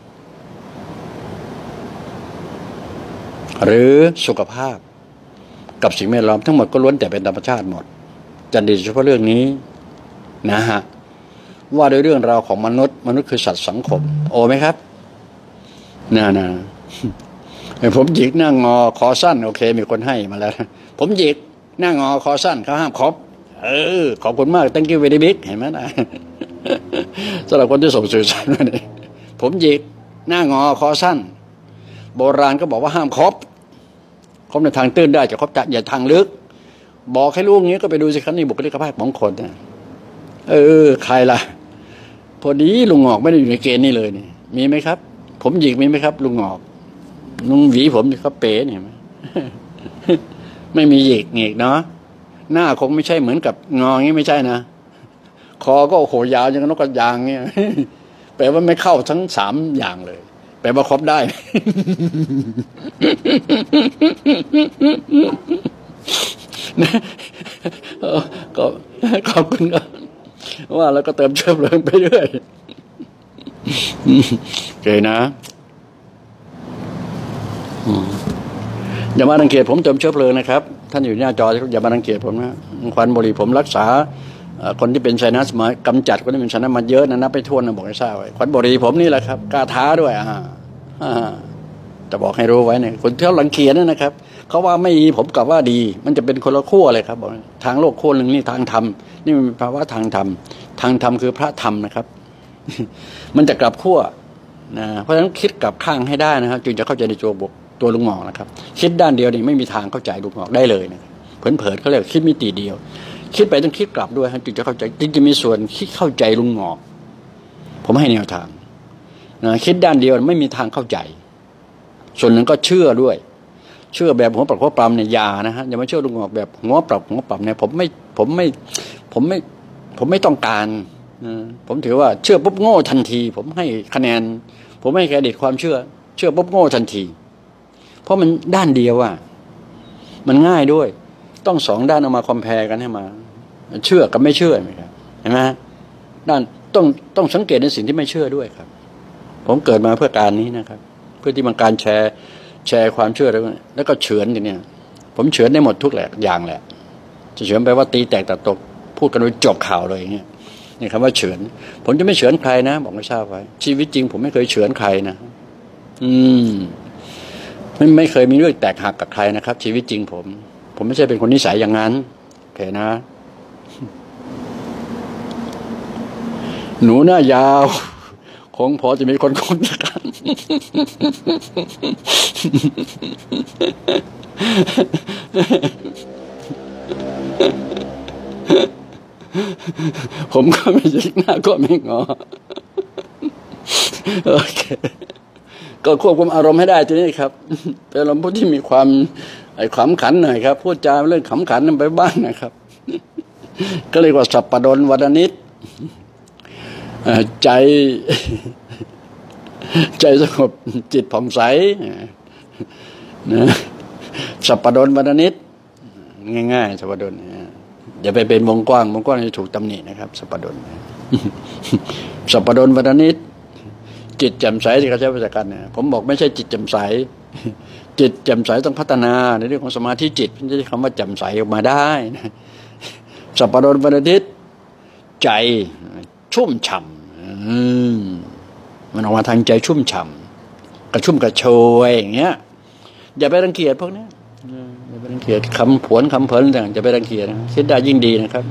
หรือสุขภาพกับสิ่งแวดล้อมทั้งหมดก็ล้วนแต่เป็นธรรมชาติหมดจะเด็ดเฉพาะเรื่องนี้นะฮะว่าโดยเรื่องราวของมนุษย์มนุษย์คือสัตว์สังคมโอ้ไหมครับน่านะผมหยิกหน้างอคอสั้นโอเคมีคนให้มาแล้วผมหยิกหน้างอคอสั้นเขาห้ามครบเออขอบคุณมาก thank you very big เห็นไหมนะสำหรับคนที่ส่งสื่อสารมาเนี่ยผมหยิกหน้างอคอสั้นโบราณก็บอกว่าห้ามครบครบในทางตื้นได้จะครบอย่าทางลึกบอกให้รู้อย่างนี้ก็ไปดูสิครับนี่บุคลิกภาพของคนนะเออใครล่ะพอดีลุงงอกไม่ได้อยู่ในเกณฑ์นี่เลยนี่มีไหมครับผมหยิกมีไหมครับลุงงอกลุงหวีผมเขาเป๋เนี่ยไม่มีหยิกหงิกเนาะหน้าคงไม่ใช่เหมือนกับงองี้ไม่ใช่นะคอก็โอ้โหยาวอย่างนกกระยางเนี่ยแปลว่าไม่เข้าทั้งสามอย่างเลยแปลว่าครบได้ก็ขอบคุณครับว่าแล้วก็เติมเชื้อเพลิงไปเรื่อยเก๋นะอย่ามารังเกียจผมเติมเชื้อเพลิงนะครับท่านอยู่หน้าจออย่ามารังเกียจผมนะควันบุหรี่ผมรักษาคนที่เป็นไซนัสมากำจัดคนที่เป็นไซนัสมาเยอะนะนับไปทั่วนะบอกให้ทราบไว้ควันบุหรี่ผมนี่แหละครับกล้าท้าด้วยอ่าจะบอกให้รู้ไว้เนี่ยคนที่เขารังเกียจนั่นนะครับเขาว่าไม่ดีผมกลับว่าดีมันจะเป็นคนละขั้วเลยครับบอกทางโลกขั้วหนึ่งนี่ทางธรรมนี่มันภาวะทางธรรมทางธรรมคือพระธรรมนะครับมันจะกลับขั้วนะเพราะฉะนั้นคิดกลับข้างให้ได้นะครับจึงจะเข้าใจในตัวบกตัวลุงหงอกนะครับคิดด้านเดียวนี่ไม่มีทางเข้าใจลุงหงอกได้เลยนะเผลอๆเขาเรียกคิดมิติเดียวคิดไปต้องคิดกลับด้วยจึงจะเข้าใจจึงจะมีส่วนคิดเข้าใจลุงหงอกผมให้แนวทางนะคิดด้านเดียวไม่มีทางเข้าใจส่วนหนึ่งก็เชื่อด้วยเชื่อแบบหัวปรับหัวปั๊มเนี่ยยานะฮะอย่ามาเชื่อลุงหงอกแบบหัวปรับหัวปั๊มเนี่ยผมไม่ผมไม่ผมไม่ผมไม่ต้องการนะผมถือว่าเชื่อปุ๊บโง่ทันทีผมให้คะแนนผมให้เครดิตความเชื่อเชื่อปุ๊บโง่ทันทีเพราะมันด้านเดียวอ่ะมันง่ายด้วยต้องสองด้านเอามาคอมแพร์กันให้มาเชื่อกับไม่เชื่อไหมครับเห็นไหมด้านต้องต้องสังเกตในสิ่งที่ไม่เชื่อด้วยครับผมเกิดมาเพื่อการนี้นะครับเพื่อที่มันการแชร์แชร์ความเชื่อแล้วแล้วก็เฉือนกันเนี่ยผมเฉือนได้หมดทุกแหละอย่างแหละจะเฉือนไปว่าตีแตกตัดตกพูดกันโดยจบข่าวเลยอย่างเงี้ยนี่คำว่าเฉือนผมจะไม่เฉือนใครนะบอกไม่ทราบไว้ชีวิตจริงผมไม่เคยเฉือนใครนะอืมไม่ไม่เคยมีเรื่องแตกหักกับใครนะครับชีวิตจริงผมผมไม่ใช่เป็นคนนิสัยอย่างนั้นโอเคนะหนูหน้ายาวคงพอจะมีคนคุ้นกันผมก็ไม่ยิกหน้าก็ไม่งอโอเคก็ควบคุมอารมณ์ให้ได้ทีนี้ครับเป็นอารมณ์ผู้ที่มีความไอ้ขำขันหน่อยครับพูดจาเรื่องขำขันนั่นไปบ้างนะครับก็เรียกว่าสัปปดลวรนิชใจใจสงบจิตผ่องใสนะสัปปดลวรนิชง่ายๆสัปปดลอย่าไปเป็นวงกว้างวงกว้างจะถูกตำหนินะครับสัปปดลสัปปดลวรนิชจิตแจ่มใสที่เขาใช้ภาษากันเนี่ยผมบอกไม่ใช่จิตแจ่มใสจิตแจ่มใสต้องพัฒนาในเรื่องของสมาธิจิตไม่ใช่คำว่าแจ่มใสออกมาได้นะสัปปดลวรนิชใจชุ่มฉ่ำมันออกมาทางใจชุ่มฉ่ำกระชุ่มกระชวยอย่างเงี้ยอย่าไปรังเกียจพวกนี้อย่าไปรังเกียจคำผวนคำเพลินต่างอย่าไปรังเกียจคิดได้ยิ่งดีนะครับ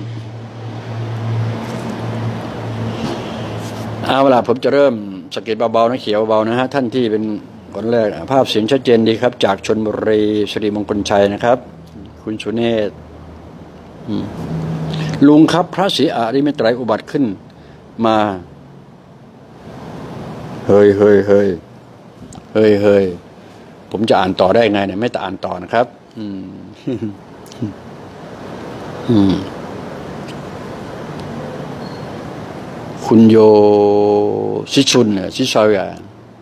เอาล่ะผมจะเริ่มสกิดเบาๆนะเขียวเบาๆนะฮะท่านที่เป็นคนแรกภาพเสียงชัดเจนดีครับจากชลบุรีสิริมงคลชัยนะครับคุณสุเนศลุงครับพระศรีอริยเมตไตรอุบัติขึ้นมาเฮ้ยเฮ้ยเฮ้ยเฮ้ยเฮ้ยผมจะอ่านต่อได้ไงเนี่ยไม่ต้องอ่านต่อนะครับอืมอืมคุณโยชิชุนเนี่ยชิชายา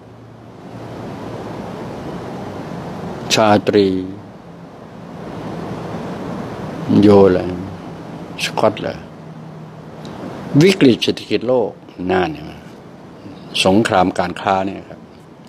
ชาตรีโยเลยสกอตเลยวิกฤตเศรษฐกิจโลกน่านเนี่ยสงครามการค้าเนี่ยครับ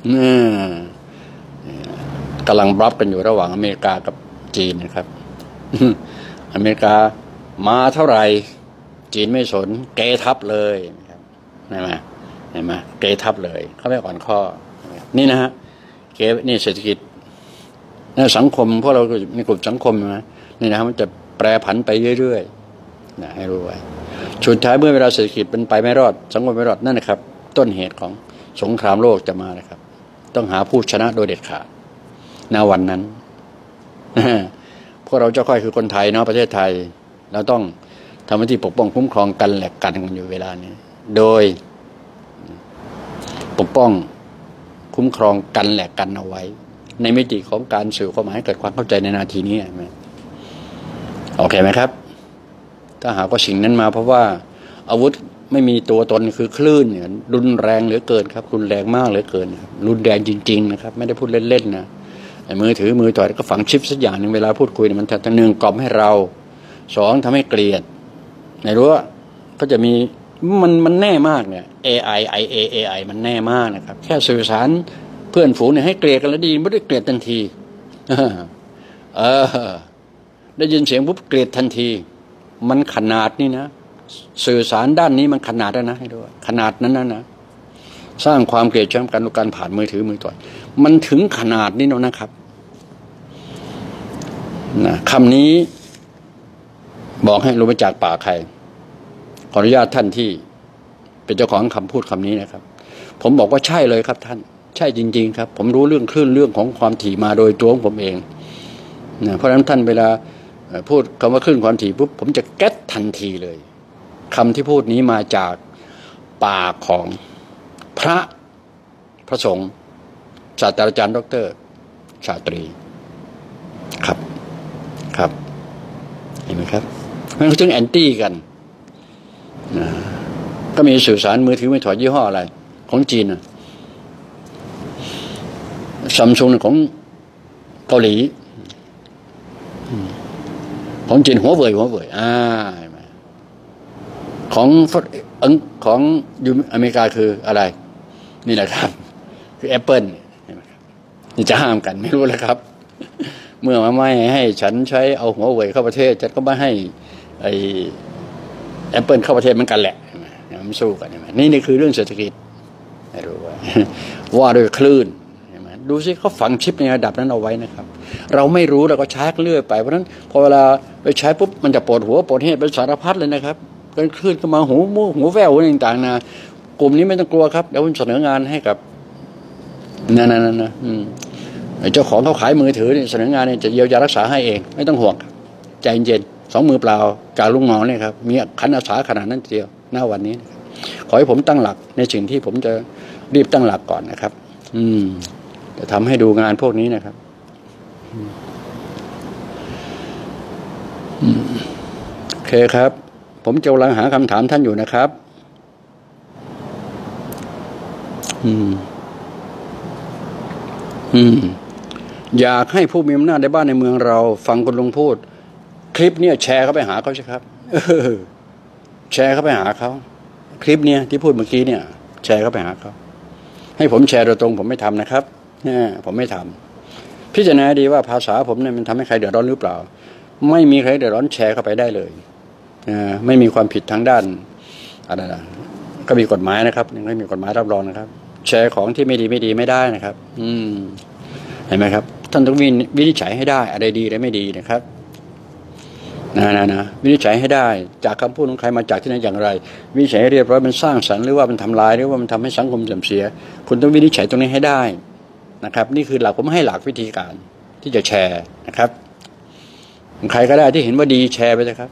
กำลังบลับกันอยู่ระหว่างอเมริกากับจีนนะครับ อเมริกามาเท่าไหร่จีนไม่สนเกทับเลยนะครับเห็นไหมเห็นไหมเกทับเลยเขาไม่อ่อนข้อนี่นะฮะเกนี่เศรษฐกิจในสังคมพวกเราในกลุ่มสังคมนะนี่นะมันจะแปรผันไปเรื่อยๆนะให้รู้ไว้สุดท้ายเมื่อเวลาเศรษฐกิจมันไปไม่รอดสังคมไม่รอดนั่นนะครับต้นเหตุของสงครามโลกจะมานะครับต้องหาผู้ชนะโดยเด็ดขาดณวันนั้นพวกเราเจ้าค่อยคือคนไทยเนาะประเทศไทยเราต้องทำหน้าที่ปกป้องคุ้มครองกันและกันกันอยู่เวลานี้โดยปกป้องคุ้มครองกันและกันเอาไว้ในมิติของการสื่อความหมายให้เกิดความเข้าใจในนาทีนี้ไหมโอเคไหมครับถ้าหากว่าสิ่งนั้นมาเพราะว่าอาวุธไม่มีตัวตนคือคลื่นเนี่ยรุนแรงเหลือเกินครับรุนแรงมากเหลือเกินครับรุนแรงจริงๆนะครับไม่ได้พูดเล่นๆนะมือถือมือถอยก็ฝังชิปสักอย่างหนึ่งเวลาพูดคุยเนี่ยมันทั้งหนึ่งกล่อมให้เราสองทำให้เกลียดในรู้ว่าก็จะมีมันมันแน่มากเนี่ย เอ ไอ ไอ เอ เอ ไอ มันแน่มากนะครับแค่สื่อสารเพื่อนฝูงเนี่ยให้เกลียดกันแล้วดีไม่ได้เกลียดทันทีเออได้ยินเสียงปุ๊บเกลียดทันทีมันขนาดนี้นะสื่อสารด้านนี้มันขนาดแล้วนะให้ด้วยขนาดนั้นนะนะสร้างความเกลียดชังกันด้วยการผ่านมือถือมือถอยมันถึงขนาดนี้แล้วนะครับนะคำนี้บอกให้รู้มาจากปากใครขออนุญาตท่านที่เป็นเจ้าของคำพูดคำนี้นะครับผมบอกว่าใช่เลยครับท่านใช่จริงๆครับผมรู้เรื่องคลื่นเรื่องของความถี่มาโดยตัวของผมเองนะเพราะฉะนั้นท่านเวลาพูดคำว่าคลื่นความถี่ปุ๊บผมจะแก๊สทันทีเลยคำที่พูดนี้มาจากปากของพระพระสงฆ์ศาสตราจารย์ดร.ชาตรีครับครับเห็นไหมครับมันก็จึงแอนตี้กันนะก็มีสื่อสารมือถือไม่ถอดยี่ห้ออะไรของจีนนะซัมซุงของเกาหลีของจีนหัวเว่ยหัวเว่ยอ่าของของยูอเมริกาคืออะไรนี่แหละครับคือแอปเปิลนี่จะห้ามกันไม่รู้แล้วครับเมื่อมาไม่ให้ฉันใช้เอาหัวเว่ยเข้าประเทศฉันก็ไม่ให้ไอแอปเปิลเข้าประเทศเหมือนกันแหละมันสู้กันนี่นี่คือเรื่องเศรษฐกิจให้รู้ว่าว่าด้วยคลื่นดูสิเขาฝังชิปในระดับนั้นเอาไว้นะครับเราไม่รู้เราก็ใช้เรื่อยไปเพราะฉะนั้นพอเวลาไปใช้ปุ๊บมันจะปวดหัวปวดเหตุเป็นสารพัดเลยนะครับก็คลื่นก็มาหูมูหูแว่วอะไรต่างๆนะกลุ่มนี้ไม่ต้องกลัวครับเดี๋ยวผมเสนองานให้กับนั่นๆนะเจ้าของเขาขายมือถือเนี่ยเสนองานเนี่ยจะเยียวยารักษาให้เองไม่ต้องห่วงใจเย็นสองมือเปล่าจากลุงหมอเนี่ยครับมีขันอาสาขนาดนั้นเดียวหน้าวันนี้ขอให้ผมตั้งหลักในสิ่งที่ผมจะรีบตั้งหลักก่อนนะครับอืมจะทำให้ดูงานพวกนี้นะครับโอเคครับผมจะกำลังหาคำถามท่านอยู่นะครับอืมอืมอยากให้ผู้มีอำนาจในบ้านในเมืองเราฟังคุณลุงพูดคลิปเนี่ยแชร์เข้าไปหาเขาใช่ครับแชร์เข้าไปหาเขาคลิปเนี่ยที่พูดเมื่อกี้เนี่ยแชร์เข้าไปหาเขาให้ผมแชร์โดยตรงผมไม่ทำนะครับเนี่ยผมไม่ทำพิจารณาดีว่าภาษาผมเนี่ยมันทำให้ใครเดือดร้อนหรือเปล่าไม่มีใครเดือดร้อนแชร์เข้าไปได้เลยไม่มีความผิดทางด้านอะไรนะก็มีกฎหมายนะครับยังไม่มีกฎหมายรับรองนะครับแชร์ของที่ไม่ดีไม่ดีไม่ได้นะครับอืมเห็นไหมครับท่านต้องวิวินิจฉัยให้ได้อะไรดีและไม่ดีนะครับนะนะนะวินิจฉัยให้ได้จากคำพูดของใครมาจากที่ไหนอย่างไรวินิจฉัยให้เรียบร้อยมันสร้างสรรค์หรือว่ามันทำลายหรือว่ามันทำให้สังคมเสื่อมเสียคุณต้องวินิจฉัยตรงนี้ให้ได้นะครับนี่คือหลักผมให้หลักวิธีการที่จะแชร์นะครับใครก็ได้ที่เห็นว่าดีแชร์ไปเลยครับ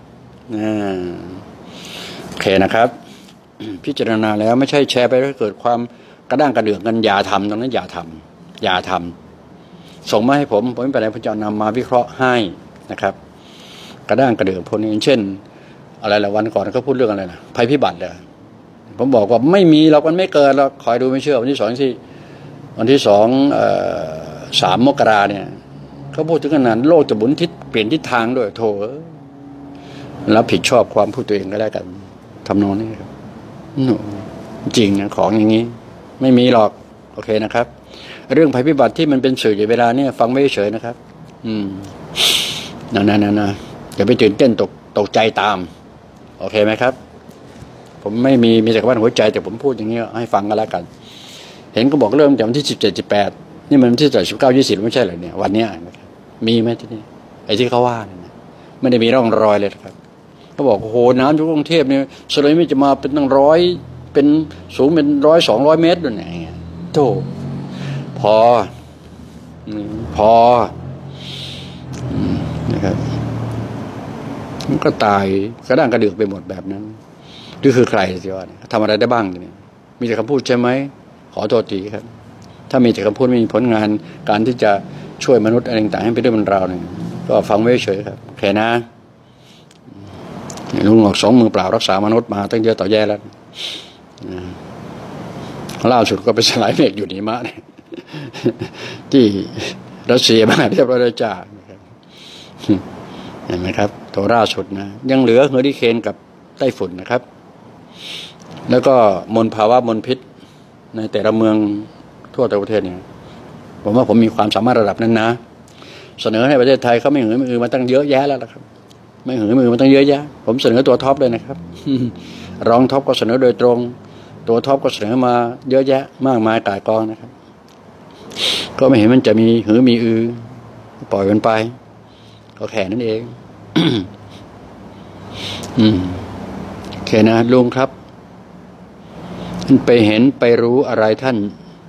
โอเคนะครับพิจารณาแล้วไม่ใช่แชร์ไปแล้วเกิดความกระด้างกระเดื่องกันอย่าทำตรงนั้นอย่าทำอย่าทำส่งมาให้ผมผมไม่เป็นไรผมจะนำมาวิเคราะห์ให้นะครับกระด้างกระเดื่องพวกนี้เช่นอะไรละวันก่อนเขาพูดเรื่องอะไรนะภัยพิบัติเลยผมบอกว่าไม่มีเรามันไม่เกิดเราคอยดูไม่เชื่อวันที่สองที่วันที่สองสามมกราเนี่ยเขาพูดถึงขนาดโลกจะหมุนทิศเปลี่ยนทิศทางด้วยโถรับผิดชอบความพูดตัวเองก็ได้กันทำนองนี้ครับจริงนะของอย่างนี้ไม่มีหรอกโอเคนะครับเรื่องภัยพิบัติที่มันเป็นสื่ออยู่เวลาเนี่ยฟังไม่เฉยนะครับอืมนั่นนั่นนั่นนะอย่าไปตื่นเต้นตกตกใจตามโอเคไหมครับผมไม่มีมีแต่คำว่าหัวใจแต่ผมพูดอย่างนี้ให้ฟังกันแล้วกันเห็นก็บอกเริ่มจากวันที่สิบเจ็ดสิบแปดนี่มันวันที่สิบเก้ายี่สิบไม่ใช่เหรอเนี่ยวันนี้มีไหมที่นี่ไอ้ที่เขาว่าเนี่ยไม่ได้มีร่องรอยเลยครับเขาบอกโอ้โหน้ำจากกรุงเทพเนี่ยสึนามิจะมาเป็นตั้งร้อยเป็นสูงเป็นร้อยสองร้อยเมตรด้วยไงโธ่พอพอนะครับมันก็ตายกระด้างกระเดือกไปหมดแบบนั้นนี่คือใครสิวะทำอะไรได้บ้างเนี่ยมีแต่คำพูดใช่ไหมขอโทษทีครับถ้ามีแต่คำพูดไม่มีผลงานการที่จะช่วยมนุษย์อะไรต่างๆให้ไปด้วยมันราวเนี่ยก็ฟังไว้เฉยครับแค่นะลุงบอกสองมือเปล่ารักษามนุษย์มาตั้งเยอะต่อแย่แล้วล่าสุดก็ไปสลายเมฆอยู่ในมะเนี่ยที่รัสเซียมาเรียบร้อยแล้วจ้าเห็นไหมครับตัวล่าสุดนะยังเหลือเฮอริเคนกับไต้ฝุ่นนะครับแล้วก็มลภาวะมลพิษในแต่ละเมืองทั่วประเทศเนี่ยผมว่าผมมีความสามารถระดับนั้นนะเสนอให้ประเทศไทยเขาไม่หือไม่อือมาตั้งเยอะแยะแล้วนะครับไม่หือไม่อือมาตั้งเยอะแยะผมเสนอตัวท็อปเลยนะครับรองท็อปก็เสนอโดยตรงตัวท็อปก็เสนอมาเยอะแยะมากมายก่ายกองนะครับก็ไม่เห็นมันจะมีหือมีอือปล่อยกันไปก็แค่นั้นเอง อืมแค่นะลุงครับท่านไปเห็นไปรู้อะไรท่าน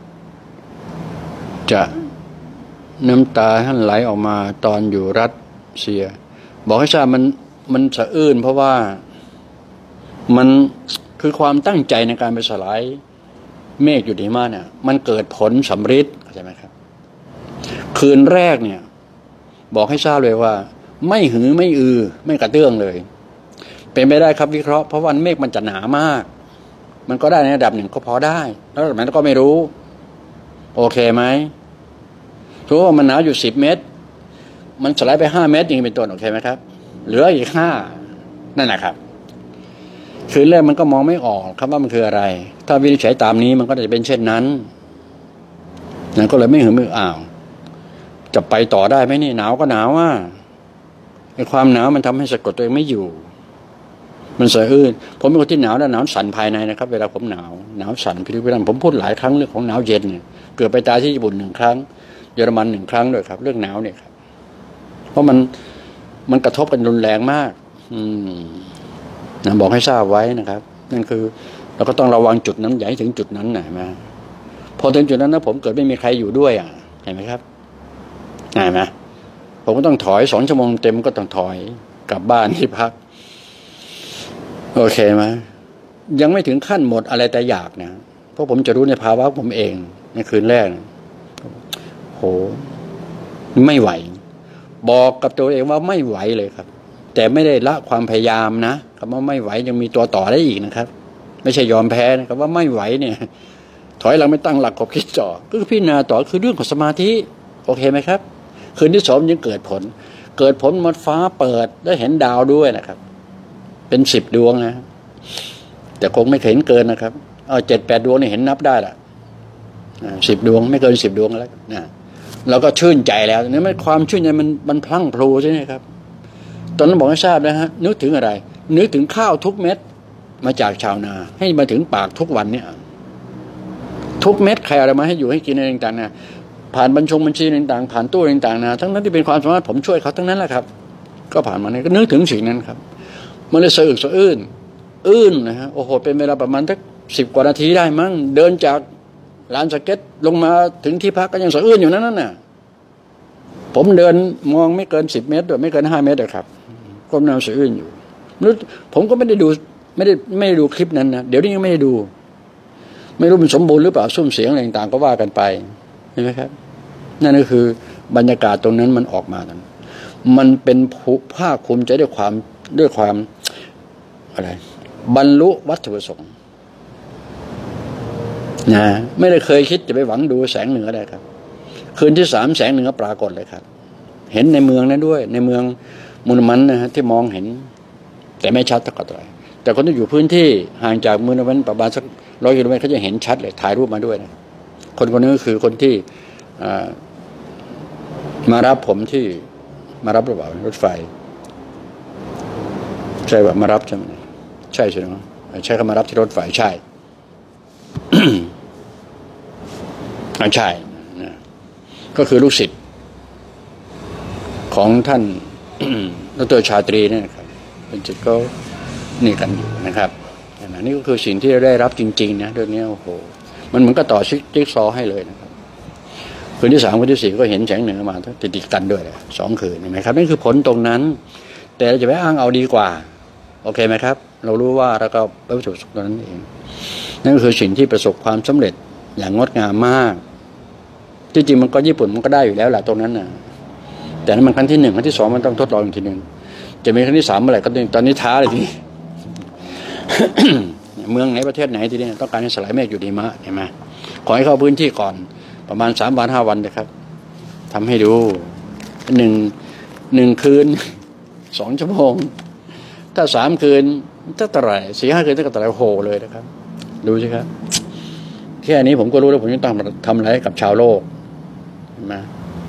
จะน้ำตาท่านไหลออกมาตอนอยู่รัสเซียบอกให้ทราบมันมันสะอื้นเพราะว่ามันคือความตั้งใจในการไปสลายเมฆอยู่ดีมากเนี่ยมันเกิดผลสำฤทธิ์ใช่ไหมครับคืนแรกเนี่ยบอกให้ทราบเลยว่าไม่หือไม่อือไม่กระเตื้องเลยเป็นไปได้ครับวิเคราะห์เพราะวันเมฆมันจะหนามากมันก็ได้ในระดับหนึ่งก็พอได้แล้วระดับนั้นก็ไม่รู้โอเคไหมถือว่ามันหนาอยู่สิบเมตรมันสลายไปห้าเมตรอย่างนี้เป็นต้นโอเคไหมครับเหลืออีกห้านั่นแหละครับคืนแรกมันก็มองไม่ออกครับว่ามันคืออะไรถ้าวินิจฉัยตามนี้มันก็จะเป็นเช่นนั้นนั่นก็เลยไม่หือไม่อ่าวจะไปต่อได้ไหมนี่หนาวก็หนาวว่าไอ้ความหนาวมันทำให้สะกดตัวเองไม่อยู่มันสะอื้นผมเป็นคนที่หนาวและหนาวสั่นภายในนะครับเวลาผมหนาวหนาวสั่นพิริพิรันผมพูดหลายครั้งเรื่องของหนาวเย็นเนี่ยเกิดไปตายที่ญี่ปุ่นหนึ่งครั้งเยอรมันหนึ่งครั้งด้วยครับเรื่องหนาวเนี่ยครับเพราะมันมันกระทบกันรุนแรงมากอืมนะบอกให้ทราบไว้นะครับนั่นคือเราก็ต้องระวังจุดนั้นอย่าให้ถึงจุดนั้นนะมาพอถึงจุดนั้นนะผมเกิดไม่มีใครอยู่ด้วยอ่ะเห็นไหมครับเห็นไหมผมก็ต้องถอยสองชั่วโมงเต็มก็ต้องถอยกลับบ้านที่พักโอเคไหมยังไม่ถึงขั้นหมดอะไรแต่อยากนะเพราะผมจะรู้ในภาวะผมเองในคืนแรกโหไม่ไหวบอกกับตัวเองว่าไม่ไหวเลยครับแต่ไม่ได้ละความพยายามนะคำว่าไม่ไหวยังมีตัวต่อได้อีกนะครับไม่ใช่ยอมแพ้นะครับว่าไม่ไหวเนี่ยถอยหลังไม่ตั้งหลักขบคิดต่อก็คือพิจารณาต่อคือเรื่องของสมาธิโอเคไหมครับคืนที่สองยังเกิดผลเกิดผลมันฟ้าเปิดได้เห็นดาวด้วยนะครับเป็นสิบดวงนะแต่คงไม่เคยเห็นเกินนะครับเอาเจ็ดแปดดวงนี่เห็นนับได้ละสิบดวงไม่เกินสิบดวงแล้วนะเราก็ชื่นใจแล้วนี่มันความชื่นใจมันมันพลั่งพลูใช่ไหมครับตอนนั้นบอกให้ทราบนะฮะนึกถึงอะไรนึกถึงข้าวทุกเม็ดมาจากชาวนาให้มาถึงปากทุกวันเนี่ยทุกเม็ดใครอะไรมาให้อยู่ให้กินอะไรต่างๆนะผ่านบัญชงบัญชีต่างๆผ่านตู้ต่างๆนะทั้งนั้นที่เป็นความสามารถผมช่วยเขาทั้งนั้นแหละครับก็ผ่านมาเนี่ยก็นึกถึงสิ่งนั้นครับมันเลยสะอึกสะอื้นอื้นนะฮะโอ้โหเป็นเวลาประมาณสักสิบกว่านาทีได้มั้งเดินจากลานสเก็ตลงมาถึงที่พักก็ยังสะอื้นอยู่นั่นน่ะผมเดินมองไม่เกินสิบเมตรด้วยไม่เกินห้าเมตรเลยครับก้มหน้าสะอื้นอยู่นึกผมก็ไม่ได้ดูไม่ได้ไม่ได้ดูคลิปนั้นนะเดี๋ยวนี้ยังไม่ได้ดูไม่รู้มันสมบูรณ์หรือเปล่าซุ้มเสียงอะไรต่างๆก็ว่ากันไปเห็นไหมครับนั่นก็คือบรรยากาศตรงนั้นมันออกมานั้นมันเป็นภาคภูมิใจด้วยความด้วยความอะไรบรรลุวัตถุประสงค์นะไม่ได้เคยคิดจะไปหวังดูแสงเหนือได้ครับคืนที่สามแสงเหนือปรากฏเลยครับเห็นในเมืองนั้นด้วยในเมืองมุนมันนะฮะที่มองเห็นแต่ไม่ชัดตะกอตรายแต่คนที่อยู่พื้นที่ห่างจากเมืองนั้นประมาณสักร้อยกิโลเมตรเขาจะเห็นชัดเลยถ่ายรูปมาด้วยนะคนคนนี้ก็คือคนที่มารับผมที่มารับหรือเปล่ารถไฟใช่แบบมารับใช่ไหมใช่ใช่ไหมใช่เขามารับที่รถไฟใช่ ใช่นะก็คือลูกศิษย์ของท่าน ดร.ชาตรีเนี่ยนะครับเป็นจิตก็นี่กันอยู่นะครับอันนี้ก็คือสิ่งที่ได้รับจริงๆนะเรื่องนี้โอ้โหมันเหมือนกับต่อจิ๊กซอให้เลยนะครับคืนที่สามคืนที่สี่ก็เห็นแสงเหนือมาติดติดกันด้วยสองคืนเห็นไหมครับนี่คือผลตรงนั้นแต่เราจะไปอ้างเอาดีกว่าโอเคไหมครับเรารู้ว่าเราก็ไปประสบสุขตรงนั้นเองนั่นก็คือสิ่งที่ประสบความสำเร็จอย่างงดงามมากที่จริงมันก็ญี่ปุ่นมันก็ได้อยู่แล้วแหละตรงนั้นนะแต่นั้นมันครั้งที่หนึ่งครั้งที่สองมันต้องทดลองอีกทีหนึ่งจะมีครั้งที่สามเมื่อไหร่ก็ตอนนี้ท้าเลยที เมืองไหนประเทศไหนทีนี้ต้องการให้สลายเมฆอยู่ดีมะเห็นไหมขอให้เข้าพื้นที่ก่อนประมาณสามวันห้าวันนะครับทำให้ดูหนึ่งหนึ่งคืนสองชั่วโมงถ้าสามคืนถ้าเท่าไหร่สี่ห้าคืนถ้าเท่าไหร่โหเลยนะครับดูสิครับแค่นี้ผมก็รู้แล้วผมจะต้องทำอะไรกับชาวโลกเห็นไหม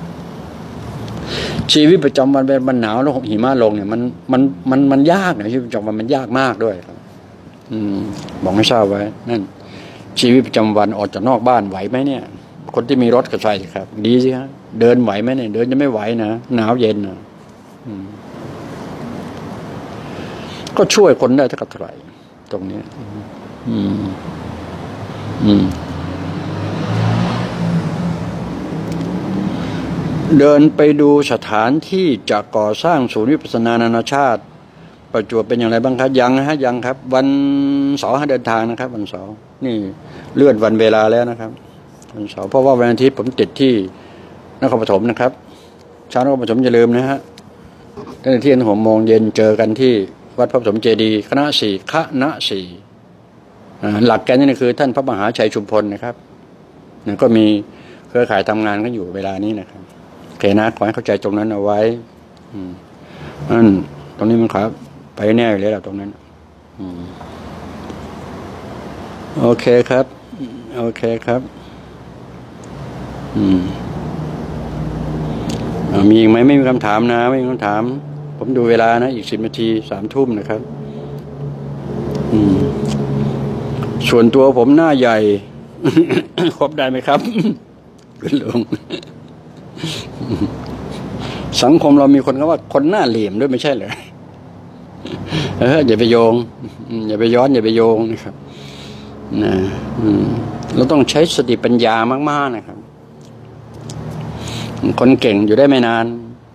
ชีวิตประจำวันเป็นมันหนาวแล้วหิมะลงเนี่ยมันมันมันมันยากนะชีวิตประจำวันมันยากมากด้วยครับอืมบอกให้ทราบไว้นั่นชีวิตประจำวันออกจากนอกบ้านไหวไหมเนี่ยคนที่มีรถก็ใช่สิครับดีสิครับเดินไหวไหมเนี่ยเดินจะไม่ไหวนะหนาวเย็นนะอืมก็ช่วยคนได้เท่ากับเท่าไหร่ตรงนี้อืมอืมเดินไปดูสถานที่จะก่อสร้างศูนย์วิปัสสนานานาชาติประจวบเป็นอย่างไรบ้างครับยังนะฮะยังครับวันเสาร์เดินทางนะครับวันเสาร์นี่เลื่อนวันเวลาแล้วนะครับวันเสาร์เพราะว่าวันอาทิตย์ผมติดที่นครปฐมนะครับชาวนครปฐมอย่าลืมนะฮะตั้งแต่เที่ยงถึงหกโมงเย็นเจอกันที่วัดพระปฐมเจดีย์คณะสี่คณะสี่หลักแกนนี่คือท่านพระมหาชัยชุมพลนะครับก็มีเครือข่ายทำงานกันอยู่เวลานี้นะครับโอเคนะขอให้เข้าใจตรงนั้นเอาไว้อืมนั่นตรงนี้มันครับไปแน่เลยแหละตรงนั้นอืมโอเคครับโอเคครับอืมมีอีกไหมไม่มีคำถามนะไม่มีคำถามผมดูเวลานะอีกสิบนาทีสามทุ่มนะครับอืมส่วนตัวผมหน้าใหญ่ ครบได้ไหมครับคุณลุงสังคมเรามีคนก็ว่าคนหน้าเหลี่ยมด้วยไม่ใช่เหรอเอออย่าไปโยงอย่าไปย้อนอย่าไปโยงนะครับนะเราต้องใช้สติปัญญามากๆนะครับคนเก่งอยู่ได้ไม่นาน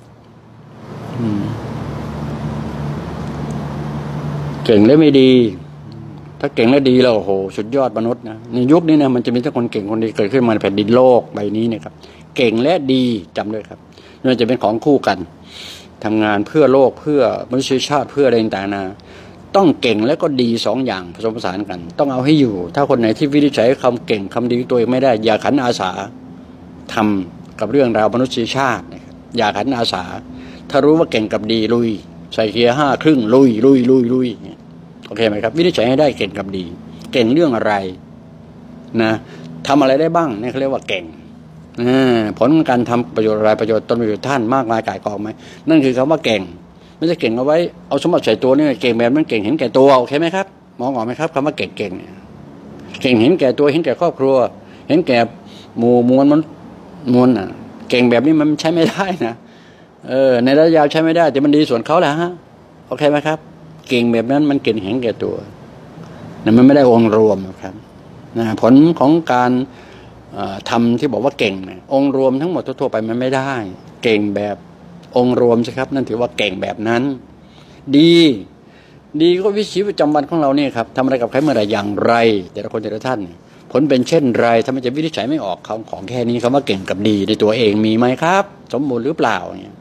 เก่งและไม่ดีถ้าเก่งและดีแล้วโอ้โหสุดยอดมนุษย์นะในยุคนี้นะมันจะมีแต่คนเก่งคนดีเกิดขึ้นมาในแผ่นดินโลกใบนี้นะครับเก่งและดีจำด้วยครับนี่จะเป็นของคู่กันทำงานเพื่อโลกเพื่อมนุษยชาติเพื่ออะไรต่างๆนะต้องเก่งและก็ดีสองอย่างผสมผสานกันต้องเอาให้อยู่ถ้าคนไหนที่วินิจฉัยคำเก่งคำดีตัวเองไม่ได้อย่าขันอาสาทำกับเรื่องราวมนุษยชาตินะครับอย่าขันอาสาถ้ารู้ว่าเก่งกับดีลุยใส่เกียร์ห้าครึ่งลุยลุยลุยลุยโอเคไหมครับวินิจฉัยให้ได้เก่งกับดีเก่งเรื่องอะไรนะทำอะไรได้บ้างนี่เขาเรียกว่าเก่งผลของการทำประโยชน์อะไรประโยชน์ตนประโยชน์ท่านมากมายก่ายกองไหมนั่นคือคำว่าเก่งไม่ใช่เก่งเอาไว้เอาสมบัติใส่ตัวนี่เก่งแบบนั้นเก่งเห็นแก่ตัวโอเคไหมครับมองออกไหมครับคำว่าเก่งเก่งเนี่ยเก่งเห็นแก่ตัวเห็นแก่ครอบครัวเห็นแก่หมู่มวลมันมวลอ่ะเก่งแบบนี้มันใช้ไม่ได้นะเออในระยะยาวใช้ไม่ได้แต่มันดีส่วนเขาแหละฮะโอเคไหมครับเก่งแบบนั้นมันเก่งเห็นแก่ตัวนั่นมันไม่ได้องค์รวมครับนะผลของการทำที่บอกว่าเก่งเนี่ยองค์รวมทั้งหมดทั่วไปมันไม่ได้เก่งแบบองค์รวมใช่ครับนั่นถือว่าเก่งแบบนั้นดีดีก็วิถีประจำวันของเราเนี่ยครับทำอะไรกับใครเมื่อไรอย่างไรแต่ละคนแต่ละท่านผลเป็นเช่นไรถ้ามันจะวินิจฉัยไม่ออกคำของแค่นี้คำว่าเก่งกับดีในตัวเองมีไหมครับสมบูรณ์หรือเปล่าเนี่ย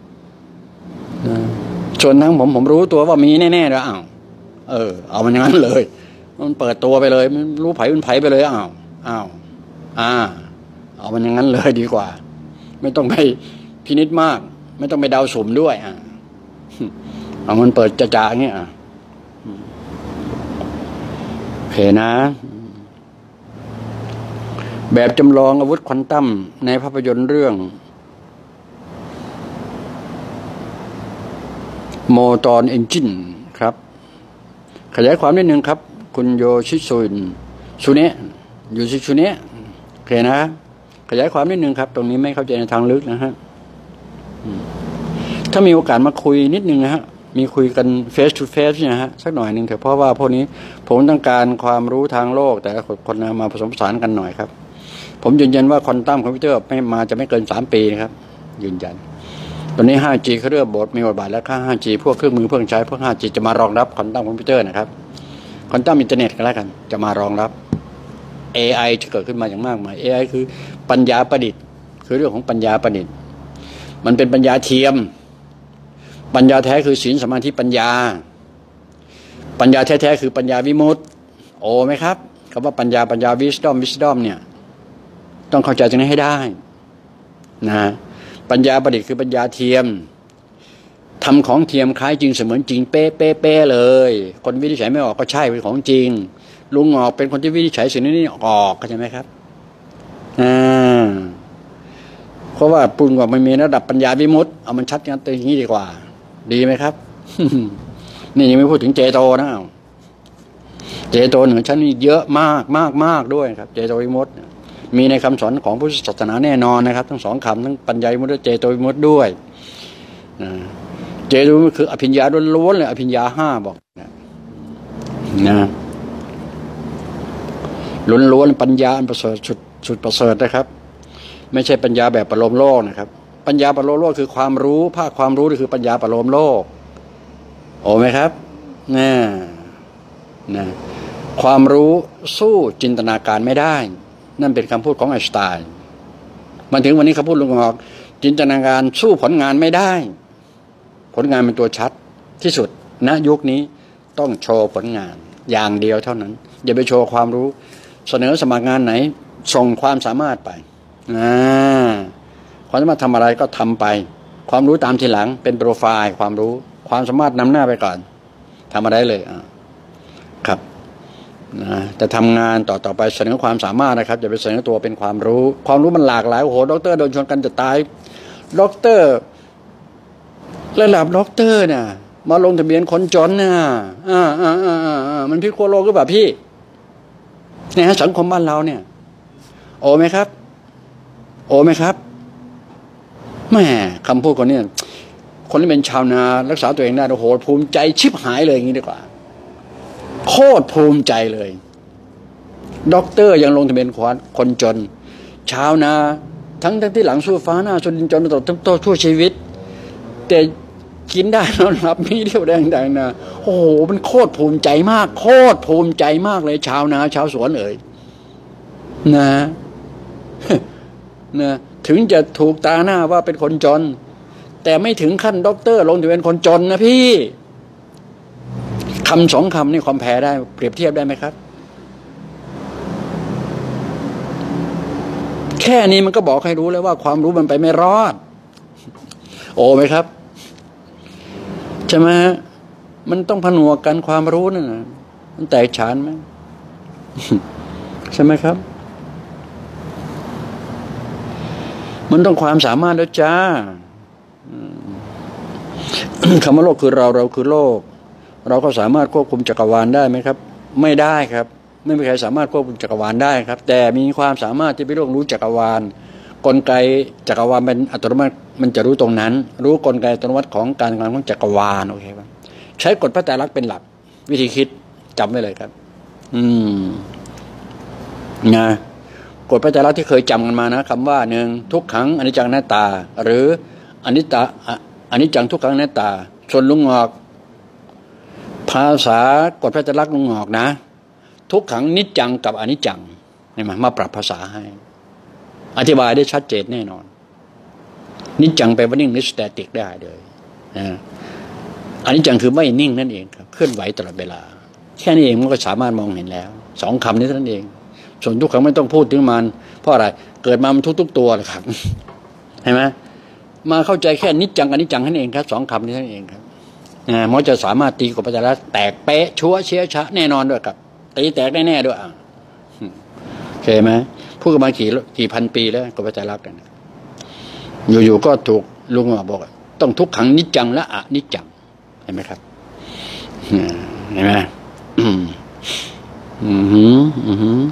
ส่วนทั้งผมผมรู้ตัวว่ามีแน่ๆแล้วอ้าวเออเอามันอย่างนั้นเลยมันเปิดตัวไปเลยมันรู้ไผ่เป็นไผ่ไปเลยอ้าวอ้าวอ่าเอามันอย่างนั้นเลยดีกว่าไม่ต้องไปพินิจมากไม่ต้องไปเดาสุ่มด้วยอ่ะเอามันเปิดจะจ่าอย่างเงี้ยเคนะแบบจำลองอาวุธควอนตัมในภาพยนตร์เรื่องโมตอนเอนจินครับขยายความนิดนึงครับคุณโยชิซุนซุเนะโยชิซุเนะโอเคนะขยายความนิดนึงครับตรงนี้ไม่เข้าใจในทางลึกนะฮะถ้ามีโอกาสมาคุยนิดนึงนะฮะมีคุยกัน face to face นะฮะสักหน่อยหนึ่งเถอะเพราะว่าพวกนี้ผมต้องการความรู้ทางโลกแต่ละคนมาผสมผสานกันหน่อยครับผมยืนยันว่าควอนตัมคอมพิวเตอร์ไม่มาจะไม่เกินสามปีนะครับยืนยันตอนนี้ ห้าจี เขาเริ่มบทมีบทบาทแล้วค่า ห้าจี พวกเครื่องมือเครื่องใช้พวก ห้าจี จะมารองรับควอนตัมคอมพิวเตอร์นะครับควอนตัมอินเทอร์เน็ตกันแล้วกันจะมารองรับ เอ ไอ จะเกิดขึ้นมาอย่างมากมาย เอ ไอ คือปัญญาประดิษฐ์คือเรื่องของปัญญาประดิษฐ์มันเป็นปัญญาเทียมปัญญาแท้คือศีลสมาธิปัญญาปัญญาแท้ๆคือปัญญาวิมุตติโอ้ไหมครับคำว่าปัญญาปัญญา wisdom wisdom เนี่ยต้องเข้าใจตรงนี้ให้ได้นะปัญญาประดิษฐ์คือปัญญาเทียมทำของเทียมคล้ายจริงเสมือนจริงเป๊ะเป๊ะเป๊ะเลยคนวินิจฉัยไม่ออกก็ใช่เป็นของจริงลุงออกเป็นคนที่วินิจฉัยสิ่งนี้ออกเข้าใจไหมครับอ่าเพราะว่าปุ่นว่ามันมีระดับปัญญาวิมุตติเอามันชัดกันตัวอย่างนี้ดีกว่าดีไหมครับ นี่ยังไม่พูดถึงเจโตนะเจโตเหนือชั้นนี้เยอะมากมากมากด้วยครับเจโตวิมุตติมีในคำสอนของพุทธศาสนาแน่นอนนะครับทั้งสองคำทั้งปัญญาวิมุตติและเจโตวิมุตติด้วยนะเจโตวิมุตติคืออภิญญาล้วนๆเลยอภิญญาห้าบอกนะนะล้วนๆปัญญาอันประเสริฐสุดสุดประเสริฐนะครับไม่ใช่ปัญญาแบบประโลมโลกนะครับปัญญาประโลมโลกคือความรู้ภาคความรู้นี่คือปัญญาประโลมโลกโอ้ไหมครับนะนะความรู้สู้จินตนาการไม่ได้นั่นเป็นคำพูดของไอน์สไตน์มันถึงวันนี้เขาพูดลงออกจินตนาการสู้ผลงานไม่ได้ผลงานเป็นตัวชัดที่สุดณยุคนี้ต้องโชว์ผลงานอย่างเดียวเท่านั้นอย่าไปโชว์ความรู้เสนอสมัครงานไหนส่งความสามารถไปอ่าความสามารถทำอะไรก็ทำไปความรู้ตามทีหลังเป็นโปรไฟล์ความรู้ความสามารถนำหน้าไปก่อนทำอะไรเลยอ่าครับนะแต่ทำงานต่อต่อไปเสนอความสามารถนะครับอย่าไปเสนอตัวเป็นความรู้ความรู้มันหลากหลายโอ้โหด็อกเตอร์โดนชนกันจะตายด็อกเตอร์ระดับด็อกเตอร์เนี่ยมาลงทะเบียนคนจนน่ะอ่าอ่าอ่าอ่ามันพิโคโลกหรือเปล่าพี่เนี่ยสังคมบ้านเราเนี่ยโอไหมครับโอไหมครับแม่คำพูดคนนี้คนที่เป็นชาวนารักษาตัวเองได้โอ้โหภูมิใจชิบหายเลยอย่างนี้ดีกว่าโคตรภูมิใจเลยด็อกเตอร์ยังลงทะเบียนคนจนชาวนาทั้งทั้งที่หลังสู้ฟ้าหน้าจนจนตลอดทั้งตัวชั่วชีวิตแต่กินได้นอนหลับมีเที่ยวแดงแดงนะโอ้โหมันโคตรภูมิใจมากโคตรภูมิใจมากเลยชาวนาชาวสวนเอ่ยนะนะถึงจะถูกตาหน้าว่าเป็นคนจนแต่ไม่ถึงขั้นด็อกเตอร์ลงทะเบียนคนจนนะพี่คำสองคำนี่คอมแพร์ได้เปรียบเทียบได้ไหมครับแค่นี้มันก็บอกให้รู้แล้วว่าความรู้มันไปไม่รอดโอ้ไหมครับใช่ไหมมันต้องผนวกกันความรู้นั่นนะมันแตกฉานไหม ใช่ไหมครับมันต้องความสามารถแล้วจ้า คำว่าโลกคือเราเราคือโลกเราก็สามารถควบคุมจักรวาลได้ไหมครับไม่ได้ครับไม่มีใครสามารถควบคุมจักรวาลได้ครับแต่มีความสามารถที่ไปล่วงรู้จักรวาลกลไกจักรวาลเป็นอัตโนมัติมันจะรู้ตรงนั้นรู้กลไกอัตโนมัติของการทำงานของจักรวาลโอเคครับใช้กฎพระไตรลักษณ์เป็นหลักวิธีคิดจำไว้เลยครับอืมนะกฎพระไตรลักษณ์ที่เคยจำกันมานะคำว่าหนึ่งทุกขังอนิจจังอนัตตาหรืออนิจตาอนิจจังทุกขังอนัตตาส่วนลุงงอกภาษากฎพระไตรลักษณ์ลุงงอกนะทุกขังนิจจังกับอนิจจังนี่มามาปรับภาษาให้อธิบายได้ชัดเจนแน่นอนนิจจังแปลว่านิ่งหรือสแตติกได้เลยนะอนิจจังคือไม่นิ่งนั่นเองครับเคลื่อนไหวตลอดเวลาแค่นี้เองมันก็สามารถมองเห็นแล้วสองคำนี้เท่านั้นเองส่วนทุกขังไม่ต้องพูดถึงมันเพราะอะไรเกิดมามันทุกๆตัวเลยครับเห็นไหมมาเข้าใจแค่นิจจังอนิจจังนั่นเองครับสองคำนี้เท่านั้นเองครับมันจะสามารถตีกฎพระไตรลักษณ์แตกเป๊ะชัวเชี่ยชะแน่นอนด้วยครับตีแตกแน่ๆด้วยอ่ะโอเคไหมพูดกันมากี่กี่พันปีแล้วก็ไปใจรักกันอยู่ๆก็ถูกลุงบอกต้องทุกขังนิจจังและอนิจจังเห็นไหมครับเห็นไหมอืมอืมอืม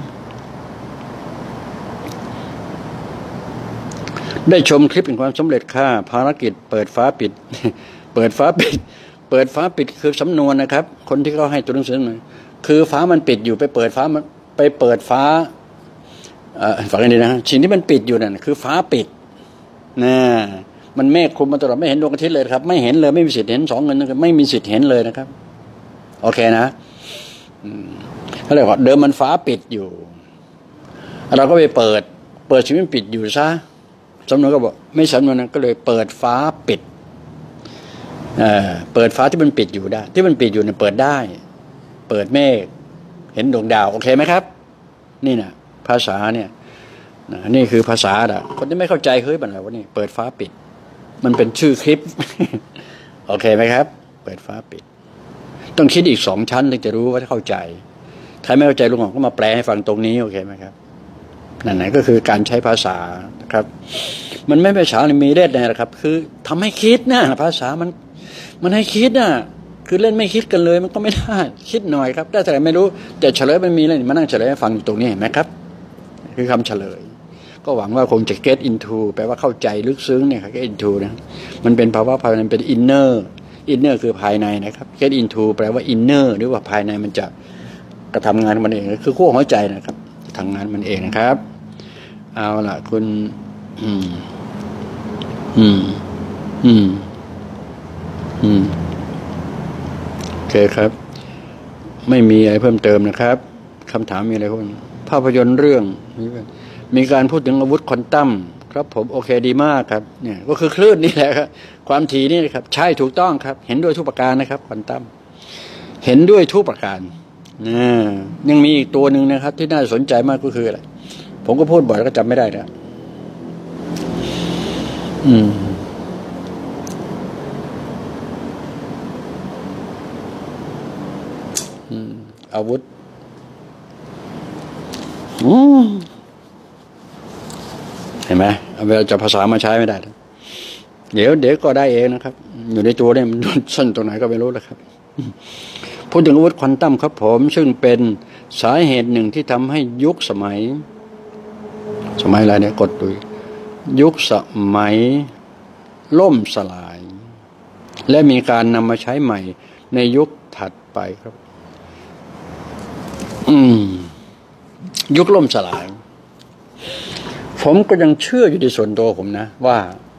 ได้ชมคลิปเป็นความสำเร็จค่าภารกิจเปิดฟ้าปิดเปิดฟ้าปิดเปิดฟ้าปิดคือสำนวนนะครับคนที่เขาให้ตัวหนังสือหน่อยคือฟ้ามันปิดอยู่ไปเปิดฟ้ามันไปเปิดฟ้าเอ่อฟังกันดีนะสิ่งที่มันปิดอยู่นั่นคือฟ้าปิดนะมันเมฆคลุมมาตลอดไม่เห็นดวงอาทิตย์เลยครับไม่เห็นเลยไม่มีสิทธิ์เห็นสองเงินนะครับไม่มีสิทธิ์เห็นเลยนะครับโอเคนะเขาเรียกว่าเดิมมันฟ้าปิดอยู่เราก็ไปเปิดเปิดสิ่งที่มันปิดอยู่ซะสำนวนก็บอกไม่สำนวนนั้นก็เลยเปิดฟ้าปิดเอ่อเปิดฟ้าที่มันปิดอยู่ได้ที่มันปิดอยู่เนี่ยเปิดได้เปิดเมฆเห็นดวงดาวโอเคไหมครับนี่นะภาษาเนี่ยนี่คือภาษาอ่ะคนที่ไม่เข้าใจเฮ้ยบันอะไรวะนี่เปิดฟ้าปิดมันเป็นชื่อคลิปโอเคไหมครับเปิดฟ้าปิดต้องคิดอีกสองชั้นถึงจะรู้ว่าเข้าใจใครไม่เข้าใจลุงหงก็มาแปลให้ฟังตรงนี้โอเคไหมครับนั่นไหนก็คือการใช้ภาษานะครับมันไม่ภาษามีเล่นนะครับคือทำให้คิดนะภาษามันมันให้คิดนะคือเล่นไม่คิดกันเลยมันก็ไม่ได้คิดหน่อยครับได้แต่ไม่รู้แต่เฉลยมันมีอะไรมานั่งเฉลยให้ฟังอยู่ตรงนี้เห็นไหมครับคือคำเฉลยก็หวังว่าคงจะ get into แปลว่าเข้าใจลึกซึ้งเนี่ยครับ get into นะมันเป็นภาวะภายในเป็น inner inner คือภายในนะครับ get into แปลว่า inner หรือว่าภายในมันจะกระทำงานมันเองคือขั้วหัวใจนะครับจะทำงานมันเองนะครับเอาล่ะคุณอืมอืมอืมอืมโอเคครับไม่มีอะไรเพิ่มเติมนะครับคำถามมีอะไรพวกนี้ภาพยนตร์เรื่องมีการพูดถึงอาวุธควอนตัมครับผมโอเคดีมากครับเนี่ยก็คือคลื่นนี่แหละครับความถี่นี่นะครับใช่ถูกต้องครับเห็นด้วยทุกประการนะครับควอนตัมเห็นด้วยทุกประการนะยังมีอีกตัวหนึ่งนะครับที่น่าสนใจมากก็คืออะไรผมก็พูดบ่อยแล้วก็จำไม่ได้นะอืมอาวุธอืมเห็นไหมเอาเวลาจะภาษามาใช้ไม่ได้เดี๋ยวเดี๋ยวก็ได้เองนะครับอยู่ในตัวเนี่ยมันสั้นตรงไหนก็ไม่รู้แล้วครับพูดถึงอาวุธควอนตัมครับผมซึ่งเป็นสาเหตุหนึ่งที่ทำให้ยุคสมัยสมัยอะไรเนี่ยกดดูยุคสมัยล่มสลายและมีการนำมาใช้ใหม่ในยุคถัดไปครับอืมยุคล่มสลายผมก็ยังเชื่ออยู่ในส่วนตัวผมนะว่า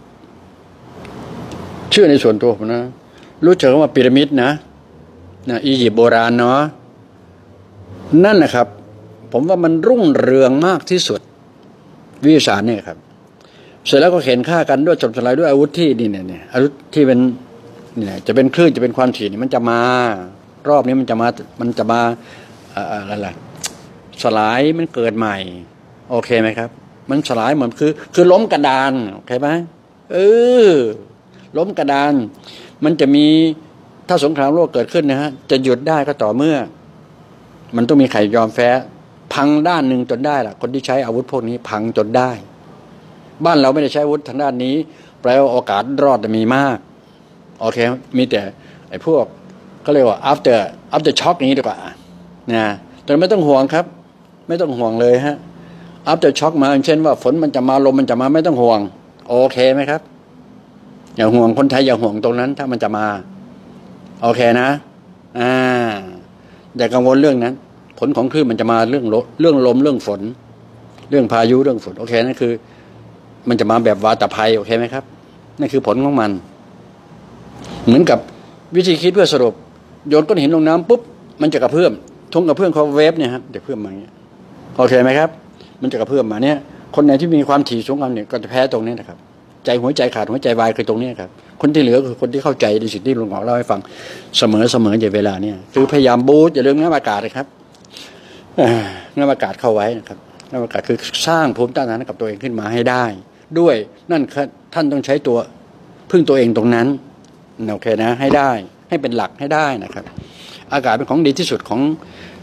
เชื่อในส่วนตัวผมนะรู้จักว่าพีระมิดนะนะอียิปต์โบราณเนาะนั่นนะครับผมว่ามันรุ่งเรืองมากที่สุดวิทยาศาสตร์เนี่ยครับเสร็จแล้วก็เข็นฆ่ากันด้วยจมสลายด้วยอาวุธที่นี่เนี่ยอาวุธที่เป็นเนี่ยจะเป็นคลื่นจะเป็นความถี่มันจะมารอบนี้มันจะมามันจะมาอะไรล่ะสลายมันเกิดใหม่โอเคไหมครับมันสลายเหมือนคือคือล้มกระดานโอเคไหมเออล้มกระดานมันจะมีถ้าสงครามโลกเกิดขึ้นนะฮะจะหยุดได้ก็ต่อเมื่อมันต้องมีใครยอมแพ้พังด้านหนึ่งจนได้ล่ะคนที่ใช้อาวุธพวกนี้พังจนได้บ้านเราไม่ได้ใช้อาวุธทางด้านนี้แปลว่าโอกาสรอดจะมีมากโอเคมีแต่ไอ้พวกก็เรียกว่า after after shock นี้ดีกว่านะแต่ไม่ต้องห่วงครับไม่ต้องห่วงเลยฮะ after shock มาเช่นว่าฝนมันจะมาลมมันจะมาไม่ต้องห่วงโอเคไหมครับอย่าห่วงคนไทยอย่าห่วงตรงนั้นถ้ามันจะมาโอเคนะอ่าอย่ากังวลเรื่องนั้นผลของคลื่นมันจะมาเรื่องลมเรื่องลมเรื่องฝนเรื่องพายุเรื่องฝนโอเคนั่นคือมันจะมาแบบวาตภัยโอเคไหมครับนั่นคือผลของมันเหมือนกับวิธีคิดเพื่อสรุปโยนก้อนหินลงน้ำปุ๊บมันจะกระเพื่อมทงกระเพื่อมเขาเวฟเนี่ยครับเดี๋ยวเพื่อมมาอย่างเงี้ยโอเคไหมครับมันจะกระเพื่อมมาเนี่ยคนไหนที่มีความถี่สูงกันเนี่ยก็จะแพ้ตรงนี้นะครับใจหัวใจขาดหัวใจวายคือตรงนี้ครับคนที่เหลือคือคนที่เข้าใจในสิ่งที่หลวงพ่อเล่าให้ฟังเสมอเสมอในเวลาเนี่ยคือพยายามบูสต์อย่าลืมน้ำอากาศนะครับน้ำอากาศเข้าไว้นะครับน้ำอากาศคือสร้างภูมิต้านทานกับตัวเองขึ้นมาให้ได้ด้วยนั่นท่านต้องใช้ตัวพึ่งตัวเองตรงนั้นโอเคนะให้ได้ให้เป็นหลักให้ได้นะครับอากาศเป็นของดีที่สุดของ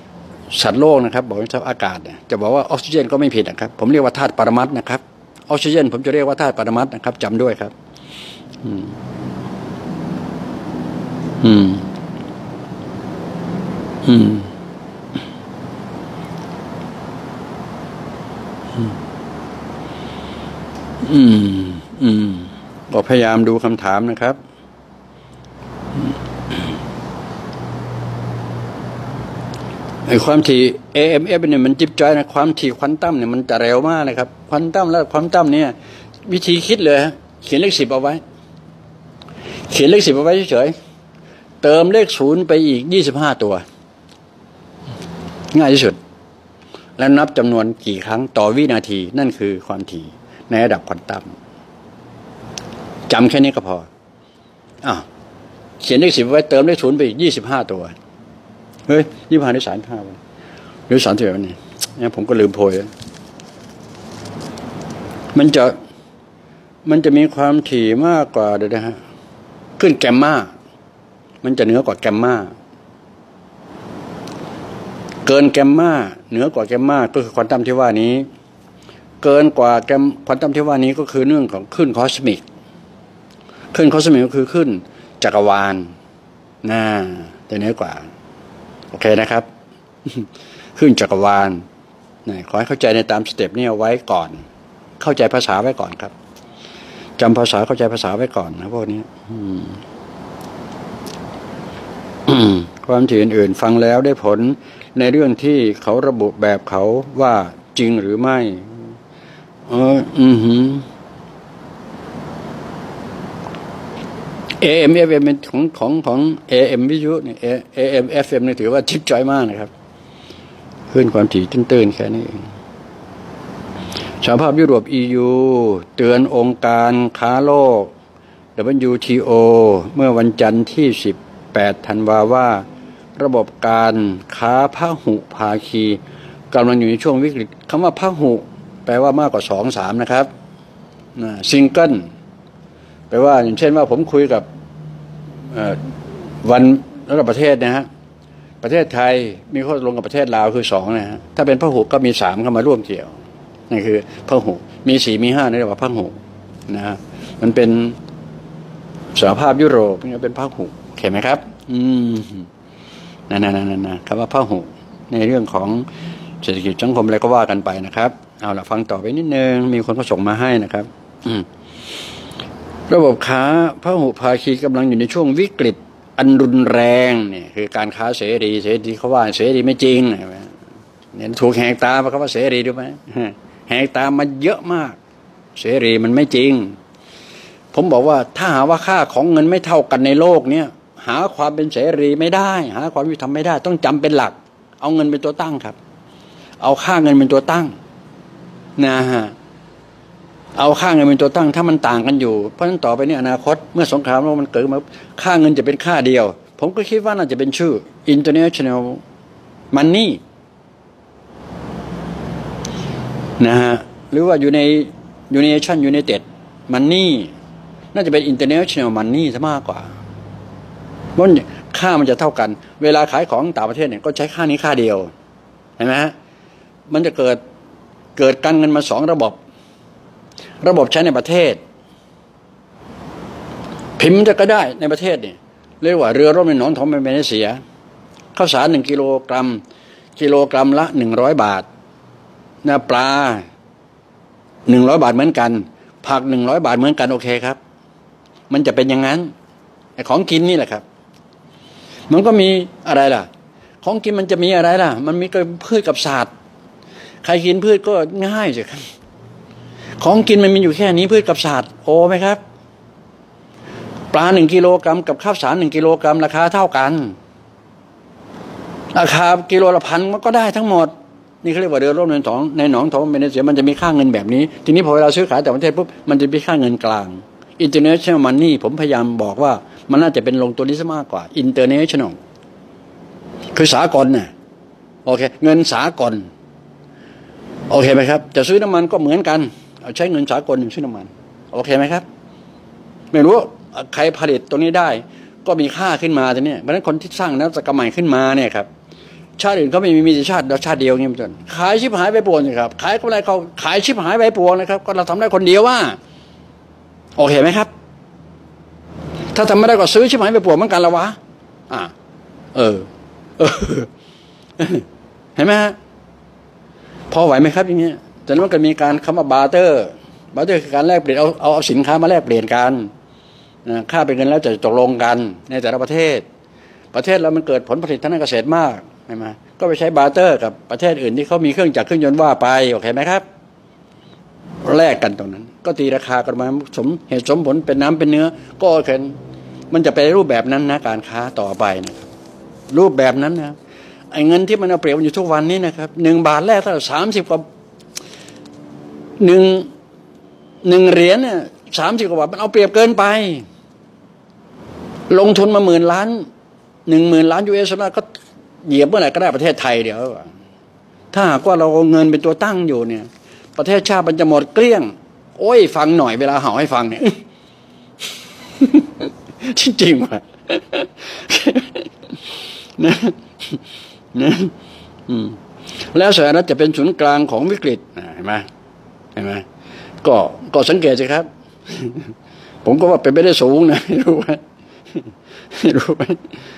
สัตว์โลกนะครับบอกว่าอากาศเนี่ยจะบอกว่าออกซิเจนก็ไม่ผิดนะครับผมเรียกว่าธาตุปรมัตถ์นะครับออกซิเจนผมจะเรียกว่าธาตุปรมัตถ์นะครับจำด้วยครับอืมอืมอืมอืมอืมก็พยายามดูคำถามนะครับไอ้ความถี่ เอ เอ็ม เอฟ เนี่ยมันจิ๊บจ้อยนะความถี่ควอนตัมเนี่ยมันจะเร็วมากเลยครับควอนตัมแล้วควอนตัมเนี่ยวิธีคิดเลยเขียนเลขสิบเอาไว้เขียนเลขสิบเอาไว้เฉยๆเติมเลขศูนย์ไปอีกยี่สิบห้าตัวง่ายที่สุดแล้วนับจำนวนกี่ครั้งต่อวินาทีนั่นคือความถี่ในระดับควอนตัมจำแค่นี้ก็พออ้าวเขียนเลขสิบไว้เติมเลขศูนย์ไปอีกยี่สิบห้าตัวเฮ้ยยี่สิบห้าหรือสามห้าวันหรือสามสิบวันนี้เนี่ยผมก็ลืมโพยมันจะมันจะมีความถี่มากกว่าเดี๋ยวนะฮะขึ้นแกมมามันจะเหนือกว่าแกมมาเกินแกมมาเหนือกว่าแกมมาก็คือควอนตัมที่ว่านี้เกินกว่าแกมควอนตัมที่ว่านี้ก็คือเรื่องของขึ้นคอสมิกขึ้นคอสมิกก็คือขึ้นจักรวาลน่าจะเหนือกว่าโอเคนะครับขึ้นจักรวาลนะขอให้เข้าใจในตามสเต็ปนี้เอาไว้ก่อนเข้าใจภาษาไว้ก่อนครับจำภาษาเข้าใจภาษาไว้ก่อนนะพวกนี้ความถี่อื่นๆฟังแล้วได้ผลในเรื่องที่เขาระบุแบบเขาว่าจริงหรือไม่เอออือหือ เอ เอ็ม เอฟ เอ็ม เป็นของของของ เอ เอ็ม วิทยุเนี่ย เอ เอ็ม เอฟ เอ็ม นี่ถือว่าชิปจอยมากนะครับขึ้นความถี่ตื้นๆแค่นี้เองสหภาพยุโรป อี ยู เตือนองค์การค้าโลก ดับเบิลยู ที โอ เมื่อวันจันทร์ที่สิบแปดธันวาว่าระบบการค้าพหุภาคีกำลังอยู่ในช่วงวิกฤตคำว่าพหุแปลว่ามากกว่าสองสามนะครับซิงเกิลแปลว่าอย่างเช่นว่าผมคุยกับวันระดับประเทศนะฮะประเทศไทยมีข้อตกลงกับประเทศลาวคือสองนะฮะถ้าเป็นพหุก็มีสามเข้ามาร่วมเกี่ยวนี่คือพหุมีสี่มีห้านี่เรียกว่าพหุนะฮะมันเป็นสหภาพยุโรปนี่เป็นพหุเห็นไหมครับอืมนั่นนั่นนั่นนะคำว่าพหุในเรื่องของเศรษฐกิจสังคมอะไรก็ว่ากันไปนะครับเอาล่ะฟังต่อไปนิดนึงมีคนก็ส่งมาให้นะครับอืมระบบค้าพหุภาคีกำลังอยู่ในช่วงวิกฤตอันรุนแรงเนี่ยคือการค้าเสรีเสรีเขาว่าเสรีไม่จริงเนี่ยถูกแหกตาเพราะเขาว่าเสรีดูไหมแหกตามาเยอะมากเสรีมันไม่จริงผมบอกว่าถ้าหาว่าค่าของเงินไม่เท่ากันในโลกเนี่ยหาความเป็นเสรีไม่ได้หาความยุติธรรมไม่ได้ต้องจำเป็นหลักเอาเงินเป็นตัวตั้งครับเอาค่าเงินเป็นตัวตั้งนะฮะเอาค่าเงินเป็นตัวตั้งถ้ามันต่างกันอยู่เพราะฉะนั้นต่อไปในอนาคตเมื่อสงครามโลกมันเกิดมาค่าเงินจะเป็นค่าเดียวผมก็คิดว่าน่าจะเป็นชื่อ international money นะฮะหรือว่าอยู่ใน United United money น่าจะเป็น international money ซะมากกว่าเพราะค่ามันจะเท่ากันเวลาขายของต่างประเทศเนี่ยก็ใช้ค่านี้ค่าเดียวเห็นไหมฮะมันจะเกิดเกิดการเงินมาสองระบบระบบใช้ในประเทศพิมพ์จะก็ได้ในประเทศเนี่ยเรียกว่าเรือร่มในหนองทองไม่ได้เสียข้าวสารหนึ่งกิโลกรัมกิโลกรัมละหนึ่งร้อยบาทนะปลาหนึ่งร้อยบาทเหมือนกันผักหนึ่งร้อยบาทเหมือนกันโอเคครับมันจะเป็นอย่างนั้นไอ้ของกินนี่แหละครับมันก็มีอะไรล่ะของกินมันจะมีอะไรล่ะมันมีกับพืชกับสัตว์ใครกินพืชก็ง่ายสิครับของกินมันมีอยู่แค่นี้พืชกับสัตว์โอ้ไหมครับปลาหนึ่งกิโลกรัมกับข้าวสารหนึ่งกิโลกรัมราคาเท่ากันราคากิโลละพันมันก็ได้ทั้งหมดนี่เขาเรียกว่าเรือร่มในหนองในหนองทองเป็นเสียมันจะมีค่าเงินแบบนี้ทีนี้พอเวลาซื้อขายแต่ประเทศปุ๊บมันจะมีค่าเงินกลาง international money ผมพยายามบอกว่ามันน่าจะเป็นลงตัวนี้ซะมากกว่า international คือสากลน่ะโอเคเงินสากลโอเคไหมครับจะซื้อน้ำมันก็เหมือนกันเอาใช้เงินสากลซื้อน้ำมันโอเคไหมครับไม่รู้ใครผลิตตัวนี้ได้ก็มีค่าขึ้นมาแต่เนี่ยเพราะฉะนั้นคนที่สร้างนวัตกรรมใหม่ขึ้นมาเนี่ยครับชาติอื่นเขาไม่มีมีแต่ชาติเดียวชาติเดียวเงี้ยมันขายชิบหายไปปวงสิครับขายกำไรเขาขายชิบหายไปปวงนะครับก็เราทำได้คนเดียวว่าโอเคไหมครับถ้าทำไม่ได้ก็ซื้อชิบหายไปปวงเหมือนกันละวะอ่าเออเออเห็นไหมฮะพอไหวไหมครับอย่างเงี้ยแต่นั้นมันก็มีการคำว่าบาร์เตอร์บาร์เตอร์คือการแลกเปลี่ยนเอาเอาเอาสินค้ามาแลกเปลี่ยนกันนะค่าเป็นเงินแล้วจะตกลงกันในแต่ละประเทศประเทศเรามันเกิดผลผลิตทางด้านเกษตรมากใช่ไหมก็ไปใช้บาร์เตอร์กับประเทศอื่นที่เขามีเครื่องจักรเครื่องยนต์ว่าไปโอเคไหมครับแลกกันตรงนั้นก็ตีราคากันมาสมเหตุสมผลเป็นน้ำเป็นเนื้อก็โอเคมันจะไปรูปแบบนั้นนะการค้าต่อไปนะครับรูปแบบนั้นนะไอ้เงินที่มันเอาเปรียบอยู่ทุกวันนี้นะครับหนึ่งบาทแรกถ้าสามสิบกว่าหนึ่งหนึ่งเหรียญเนี่ยสามสิบกว่าบาทมันเอาเปรียบเกินไปลงทุนมาหมื่นล้านหนึ่งหมื่นล้านยูเอสดอลลาร์ก็เหยียบเมื่อไหร่ก็ได้ประเทศไทยเดี๋ยวถ้าหากว่าเราเอาเงินเป็นตัวตั้งอยู่เนี่ยประเทศชาติมันจะหมดเกลี้ยงโอ้ยฟังหน่อยเวลาเห่าให้ฟังเนี่ย จริงๆว่ะนะนะอืมแล้วสหรัฐจะเป็นศูนย์กลางของวิกฤตเห็นไหมเห็นไหมก็ก็สังเกตสิครับ ผมก็ว่าเป็นไม่ได้สูงนะรู้ไหมรู้ไหม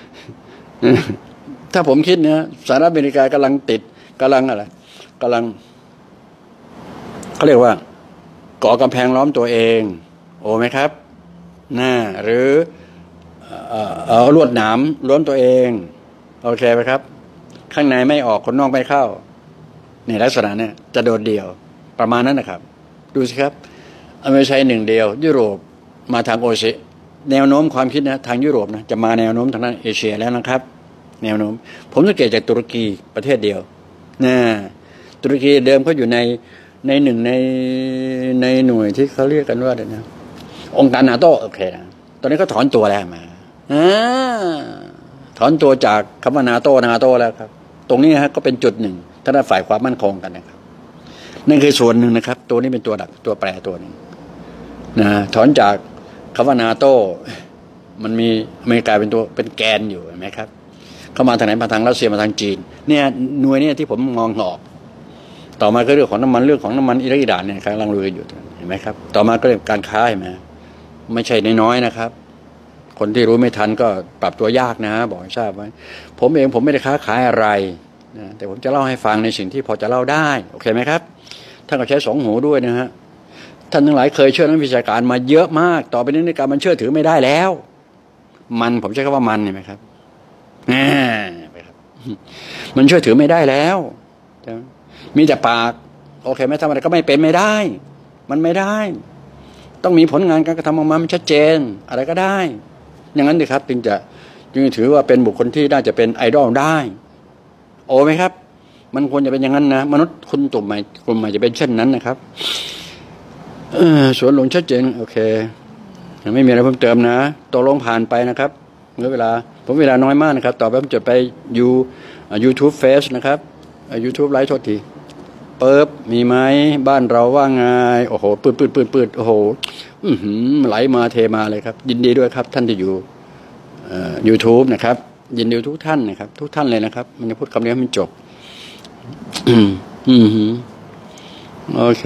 ถ้าผมคิดเนี่ยสหรัฐอเมริกากำลังติดกำลังอะไรกำลังเขาเรียกว่าก่อกำแพงล้อมตัวเองโอ้ไหมครับน่าหรือเอาลวดหนามล้อมตัวเองโอเคไหมครับข้างในไม่ออกคนนอกไม่เข้าในลักษณะเนี่ยจะโดดเดี่ยวประมาณนั้นนะครับดูสิครับอเมริกาหนึ่งเดียวยุโรปมาทางโอเชียแนวโน้มความคิดนะทางยุโรปนะจะมาแนวโน้มทางด้านเอเชียแล้วนะครับแนวโน้มผมสังเกตจากตุรกีประเทศเดียวนะตุรกีเดิมเขาอยู่ในในหนึ่งในในหน่วยที่เขาเรียกกันว่าอะไรนะองค์การนาโต้โอเคนะตอนนี้ก็ถอนตัวแล้วมาอ่าถอนตัวจากคำว่านาโต้นาโต้แล้วครับตรงนี้ฮะก็เป็นจุดหนึ่งทางด้านฝ่ายความมั่นคงกันนะครับนั่นคือส่วนหนึ่งนะครับตัวนี้เป็นตัวดักตัวแปรตัวหนึ่งนะถอนจากคำว่านาโต้มันมีอเมริกาเป็นตัวเป็นแกนอยู่เห็นไหมครับเข้ามาทางไหนมาทางรัสเซียมาทางจีนเนี่ยหน่วยเนี่ยที่ผมมองออกต่อมาก็เรื่องของน้ำมันเรื่องของน้ำมันอิรักอิหร่านเนี่ยกำลังลุยอยู่เห็นไหมครับต่อมาก็เรื่องการค้าเห็นไหมไม่ใช่น้อยๆนะครับคนที่รู้ไม่ทันก็ปรับตัวยากนะบอกให้ทราบไว้ผมเองผมไม่ได้ค้าขายอะไรนะแต่ผมจะเล่าให้ฟังในสิ่งที่พอจะเล่าได้โอเคไหมครับท่านก็ใช้สองหูด้วยนะฮะท่านทั้งหลายเคยเชื่อนักวิชาการมาเยอะมากต่อไปนี้ในการมันเชื่อถือไม่ได้แล้วมันผมใช้คำว่ามันเห็นไหมครับอ่ามันเชื่อถือไม่ได้แล้วมีแต่ปากโอเคไหมทำอะไรก็ไม่เป็นไม่ได้มันไม่ได้ต้องมีผลงานการกระทำออกมามันชัดเจนอะไรก็ได้อย่างนั้นดิครับจึงจะจึงถือว่าเป็นบุคคลที่น่าจะเป็นไอดอลได้โอ้ไหมครับมันควรจะเป็นอย่างนั้นนะมนุษย์คุณตุ่มใหม่กลุ่มใหม่จะเป็นเช่นนั้นนะครับเออสวนหลวงชัดเจนโอเคไม่มีอะไรเพิ่มเติมนะตกลงผ่านไปนะครับเหลือเวลาผมเวลาน้อยมากนะครับต่อไปผมจะไปยูยูทูบเฟซนะครับยูทูบไลฟ์โทษทีเปิบมีไหมบ้านเราว่าไงโอ้โหปืดปืดปืดปืดโอ้โหอื้อหือไหลมาเทมาเลยครับยินดีด้วยครับท่านที่อยู่ยูทูบนะครับยินดีทุกท่านนะครับทุกท่านเลยนะครับมันจะพูดคำนี้ให้มันจบอืมอืมโอเค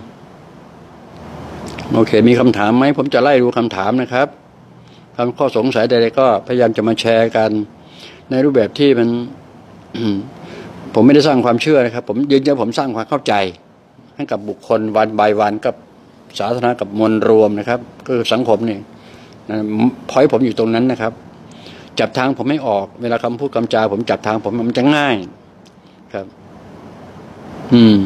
โอเคมีคำถามไหมผมจะไล่ดูคำถามนะครับคำข้อสงสัยใดๆก็พยายามจะมาแชร์กันในรูปแบบที่มันผมไม่ได้สร้างความเชื่อนะครับผมยืนยันผมสร้างความเข้าใจให้กับบุคคลวันบายวันกับสาธารณะกับมวลรวมนะครับก็คือสังคมนี่พอยผมอยู่ตรงนั้นนะครับจับทางผมไม่ออกเวลาคำพูดคำจาผมจับทางผมมันจะง่ายครับอืม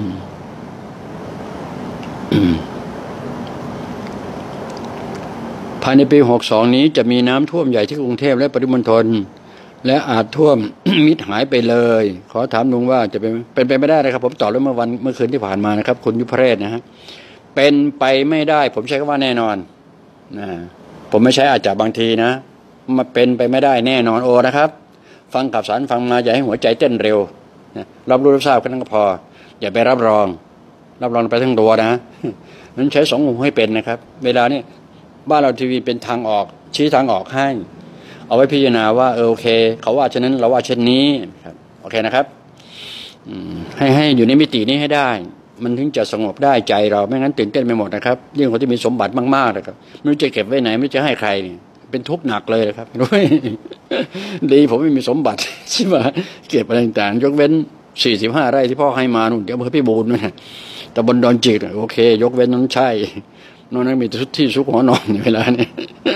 ภายในปีหกสองนี้จะมีน้ำท่วมใหญ่ที่กรุงเทพและปริมณฑลและอาจท่วม มิดหายไปเลยขอถามลุงว่าจะเป็นเป็นไปไม่ได้เลยครับผมตอบแล้วเมื่อวันเมื่อคืนที่ผ่านมานะครับคุณยุพเรศนะฮะเป็นไปไม่ได้ผมใช้คำว่าแน่นอนนะผมไม่ใช้อาจจะบางทีนะมาเป็นไปไม่ได้แน่นอนโอนะครับฟังข่าวสารฟังมาอย่าให้หัวใจเต้นเร็วนะรับรู้รับทราบกันก็พออย่าไปรับรองรับรองไปทั้งตัวนะนั้นใช้สองหูให้เป็นนะครับเวลานี้บ้านเราทีวีเป็นทางออกชี้ทางออกให้เอาไว้พิจารณาว่าเออโอเคเขาว่าเช่นนั้นเราว่าเช่นนี้ครับโอเคนะครับให้ให้อยู่ในมิตินี้ให้ได้มันถึงจะสงบได้ใจเราไม่งั้นตื่นเต้นไปหมดนะครับเรื่องคนที่มีสมบัติมากๆนะครับไม่รู้จะเก็บไว้ไหนไม่รู้จะให้ใครเนี่ยเป็นทุกข์หนักเลยนะครับด้วยดีผมไม่มีสมบัติใช่ไหมเก็บอะไรต่างๆยกเว้นสี่สิบห้าไร่ที่พ่อให้มานู่นเดี๋ยวเพื่อพี่บูนนะแต่บนดอนจิกโอเคยกเว้นนั้นใช่นอกนั้นมีทุกที่ซุกหัวนอนเวลานี้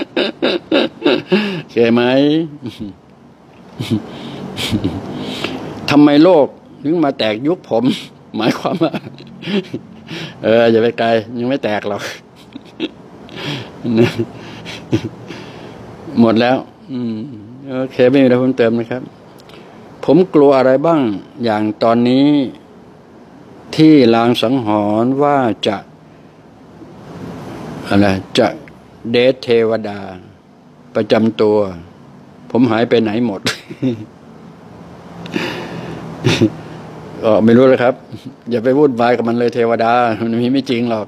เข้าใจไหมทำไมโลกถึงมาแตกยุคผมหมายความว่าเอออย่าไปไกลยังไม่แตกหรอกหมดแล้วอืมโอเคไม่มีอะไรเพิ่มเติมนะครับผมกลัวอะไรบ้างอย่างตอนนี้ที่ลางสังหรณ์ว่าจะอะไรจะเดชเทวดาประจำตัวผมหายไปไหนหมดก็ไม่รู้เลยครับอย่าไปวุ่นวายกับมันเลยเทวดามันมีไม่จริงหรอก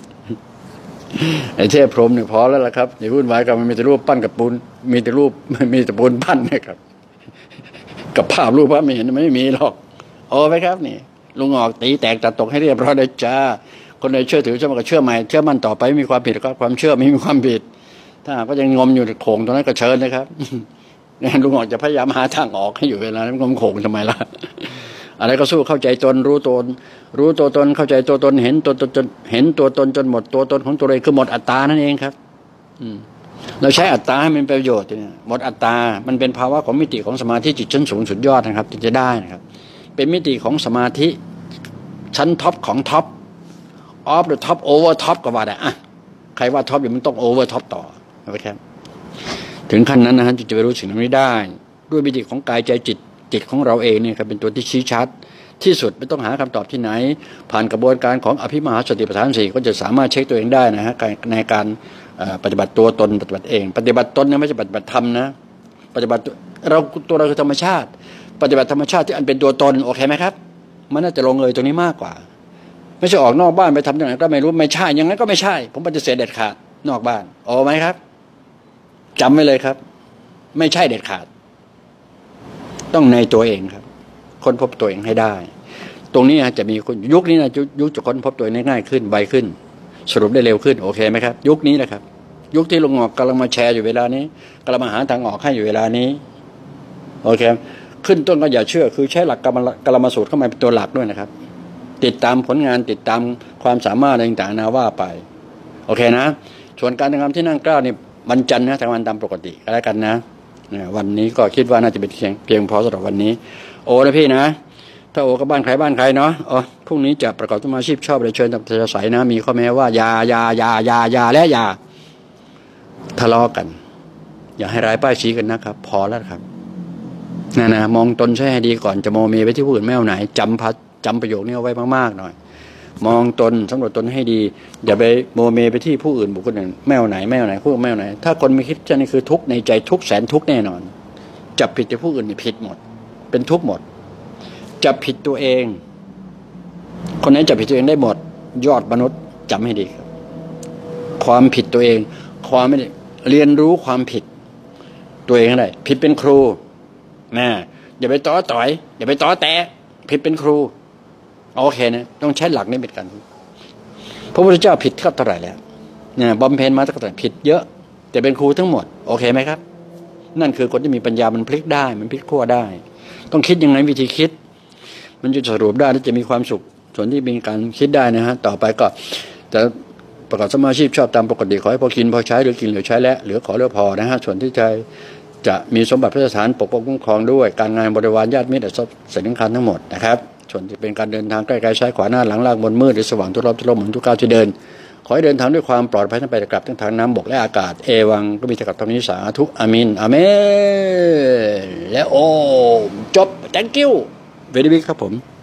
ไอ้เทพพรหมเนี่ยพอแล้วล่ะครับอย่าวุ่นวายกับมันมีแต่รูปปั้นกับปูนมีแต่รูปมีแต่ปูนปั้นนะครับกับภาพรูปภาพไม่เห็นมันไม่มีหรอกโอ้ไหมครับนี่ลุงออกตีแตกตัดตกให้เรียบร้อยเลยจ้าคนใดเชื่อถือเชื่อมันก็เชื่อใหม่เชื่อมั่นต่อไปไม่มีความผิดก็ความเชื่อไม่มีความผิดถ้าก็ยังงมอยู่โขงตรงนั้นก็เชิญนะครับลุงออกจะพยายามหาทางออกให้อยู่เวลานั้นงมโขงทำไมล่ะอะไรก็สู้เข้าใจตนรู้ตนรู้ตัวตนเข้าใจตัวตนเห็นตัวตนจนเห็นตัวตนจนหมดตัวตนของตัวเองคือหมดอัตตานั่นเองครับอืมเราใช้อัตตาให้มันเป็นประโยชน์เนี่ยหมดอัตตามันเป็นภาวะของมิติของสมาธิจิตชั้นสูงสุดยอดนะครับที่จะได้นะครับเป็นมิติของสมาธิชั้นท็อปของท็อปออฟหรือท็อปโอเวอร์ท็อปก็ว่าได้อะใครว่าท็อปอยู่มันต้องโอเวอร์ท็อปต่อนะครับถึงขั้นนั้นนะฮะจะไปรู้สิ่งนี้ได้ด้วยมิติของกายใจจิตจิตของเราเองเนี่ยครับเป็นตัวที่ชี้ชัดที่สุดไม่ต้องหาคำตอบที่ไหนผ่านกระบวนการของอภิมหาสติปัฏฐานสี่ก็จะสามารถเช็คตัวเองได้นะฮะในการปฏิบัติตัวตนปฏิบัติเองปฏิบัติตนเนี่ยไม่ใช่ปฏิบัติธรรมนะปฏิบัติเราตัวเราคือธรรมชาติปฏิบัติธรรมชาติที่อันเป็นตัวตนโอเคไหมครับมันน่าจะลงเอยตรงนี้มากกว่าไม่ใช่ออกนอกบ้านไปทำอย่างไรก็ไม่รู้ไม่ใช่อย่างนั้นก็ไม่ใช่ผมปฏิเสธเด็ดขาดนอกบ้านโอ้ไหมครับจำไว้เลยครับไม่ใช่เด็ดขาดต้องในตัวเองครับค้นพบตัวเองให้ได้ตรงนี้จะมีคนยุคนี้นะยุคจะค้นพบตัวเองง่ายขึ้นไวขึ้นสรุปได้เร็วขึ้นโอเคไหมครับยุคนี้นะครับยุคที่ลุงออกกำลังมาแชร์อยู่เวลานี้กำลังมาหาทางออกให้อยู่เวลานี้โอเคขึ้นต้นก็อย่าเชื่อคือใช้หลักกรรมกรรมสูตรเข้ามาเป็นตัวหลักด้วยนะครับติดตามผลงานติดตามความสามารถอะไรต่างๆนะว่าไปโอเคนะส่วนการทำงานที่นั่งกล้านี่วันจันทร์นะทำงานตามปกติก็แล้วกันนะวันนี้ก็คิดว่าน่าจะเป็นเพียงเพียงพอสำหรับวันนี้โอ้นะพี่นะถ้าโอ้ก็บ้านใครบ้านใครเนาะอ๋อพรุ่งนี้จะประกอบสมาชีพชอบเลยเชิญตามจะใส่นะมีข้อแม้ว่ายายายายายาและยาทะเลาะกันอย่าให้ร้ายป้ายชี้กันนะครับพอแล้วครับนะนะมองตนใช่ให้ดีก่อนจะโมเมไปที่ผู้อื่นไม่เอาไหนจำพัดจำประโยคนี้เอาไว้มากๆหน่อยมองตนสำรวจตนให้ดีอย่าไปโมเมไปที่ผู้อื่นบุคคลอื่นไม่เอาไหนไม่เอาไหนผู้อื่นไม่เอาไหนถ้าคนไม่คิดจะนี่คือทุกข์ในใจทุกข์แสนทุกข์แน่นอนจับผิดแต่ผู้อื่นนี่ผิดหมดเป็นทุกข์หมดจับผิดตัวเองคนไหนจับผิดตัวเองได้หมดยอดมนุษย์จำให้ดีครับความผิดตัวเองความไม่ได้เรียนรู้ความผิดตัวเองอะไรผิดเป็นครูนะอย่าไปต้อต่อยอย่าไปต้อแตะผิดเป็นครูโอเคนะต้องใช้หลักนี้เป็นกันพระพุทธเจ้าผิดเท่าไหร่แล้วเนี่ยบำเพ็ญมาตั้งแต่ผิดเยอะแต่เป็นครูทั้งหมดโอเคไหมครับนั่นคือคนที่มีปัญญามันพลิกได้มันพลิกขั้วได้ต้องคิดยังไงวิธีคิดมันจะสรุปได้และจะมีความสุขส่วนที่มีการคิดได้นะฮะต่อไปก็จะประกอบสมาชีพชอบตามปกติขอให้พอกินพอใช้หรือกินเหลือใช้และเหลือขอเหลือพอนะฮะส่วนที่ใจจะมีสมบัติพระสถานปกป้องคุ้มครองด้วยการงานบริวารญาติมิตรทรัพย์สินค้าทั้งหมดนะครับส่วนที่เป็นการเดินทางใกล้ๆซ้ายขวาหน้าหลังล่างบนมืดหรือสว่างทุกรอบทุกลมเหมือนทุกก้าวที่เดินขอให้เดินทางด้วยความปลอดภัยทั้งไปกลับทั้งทางน้ำบกและอากาศเอวังก็มีแต่กับตรงนี้สาธุอามินอาเมนและโอจบ thank you very big ครับผม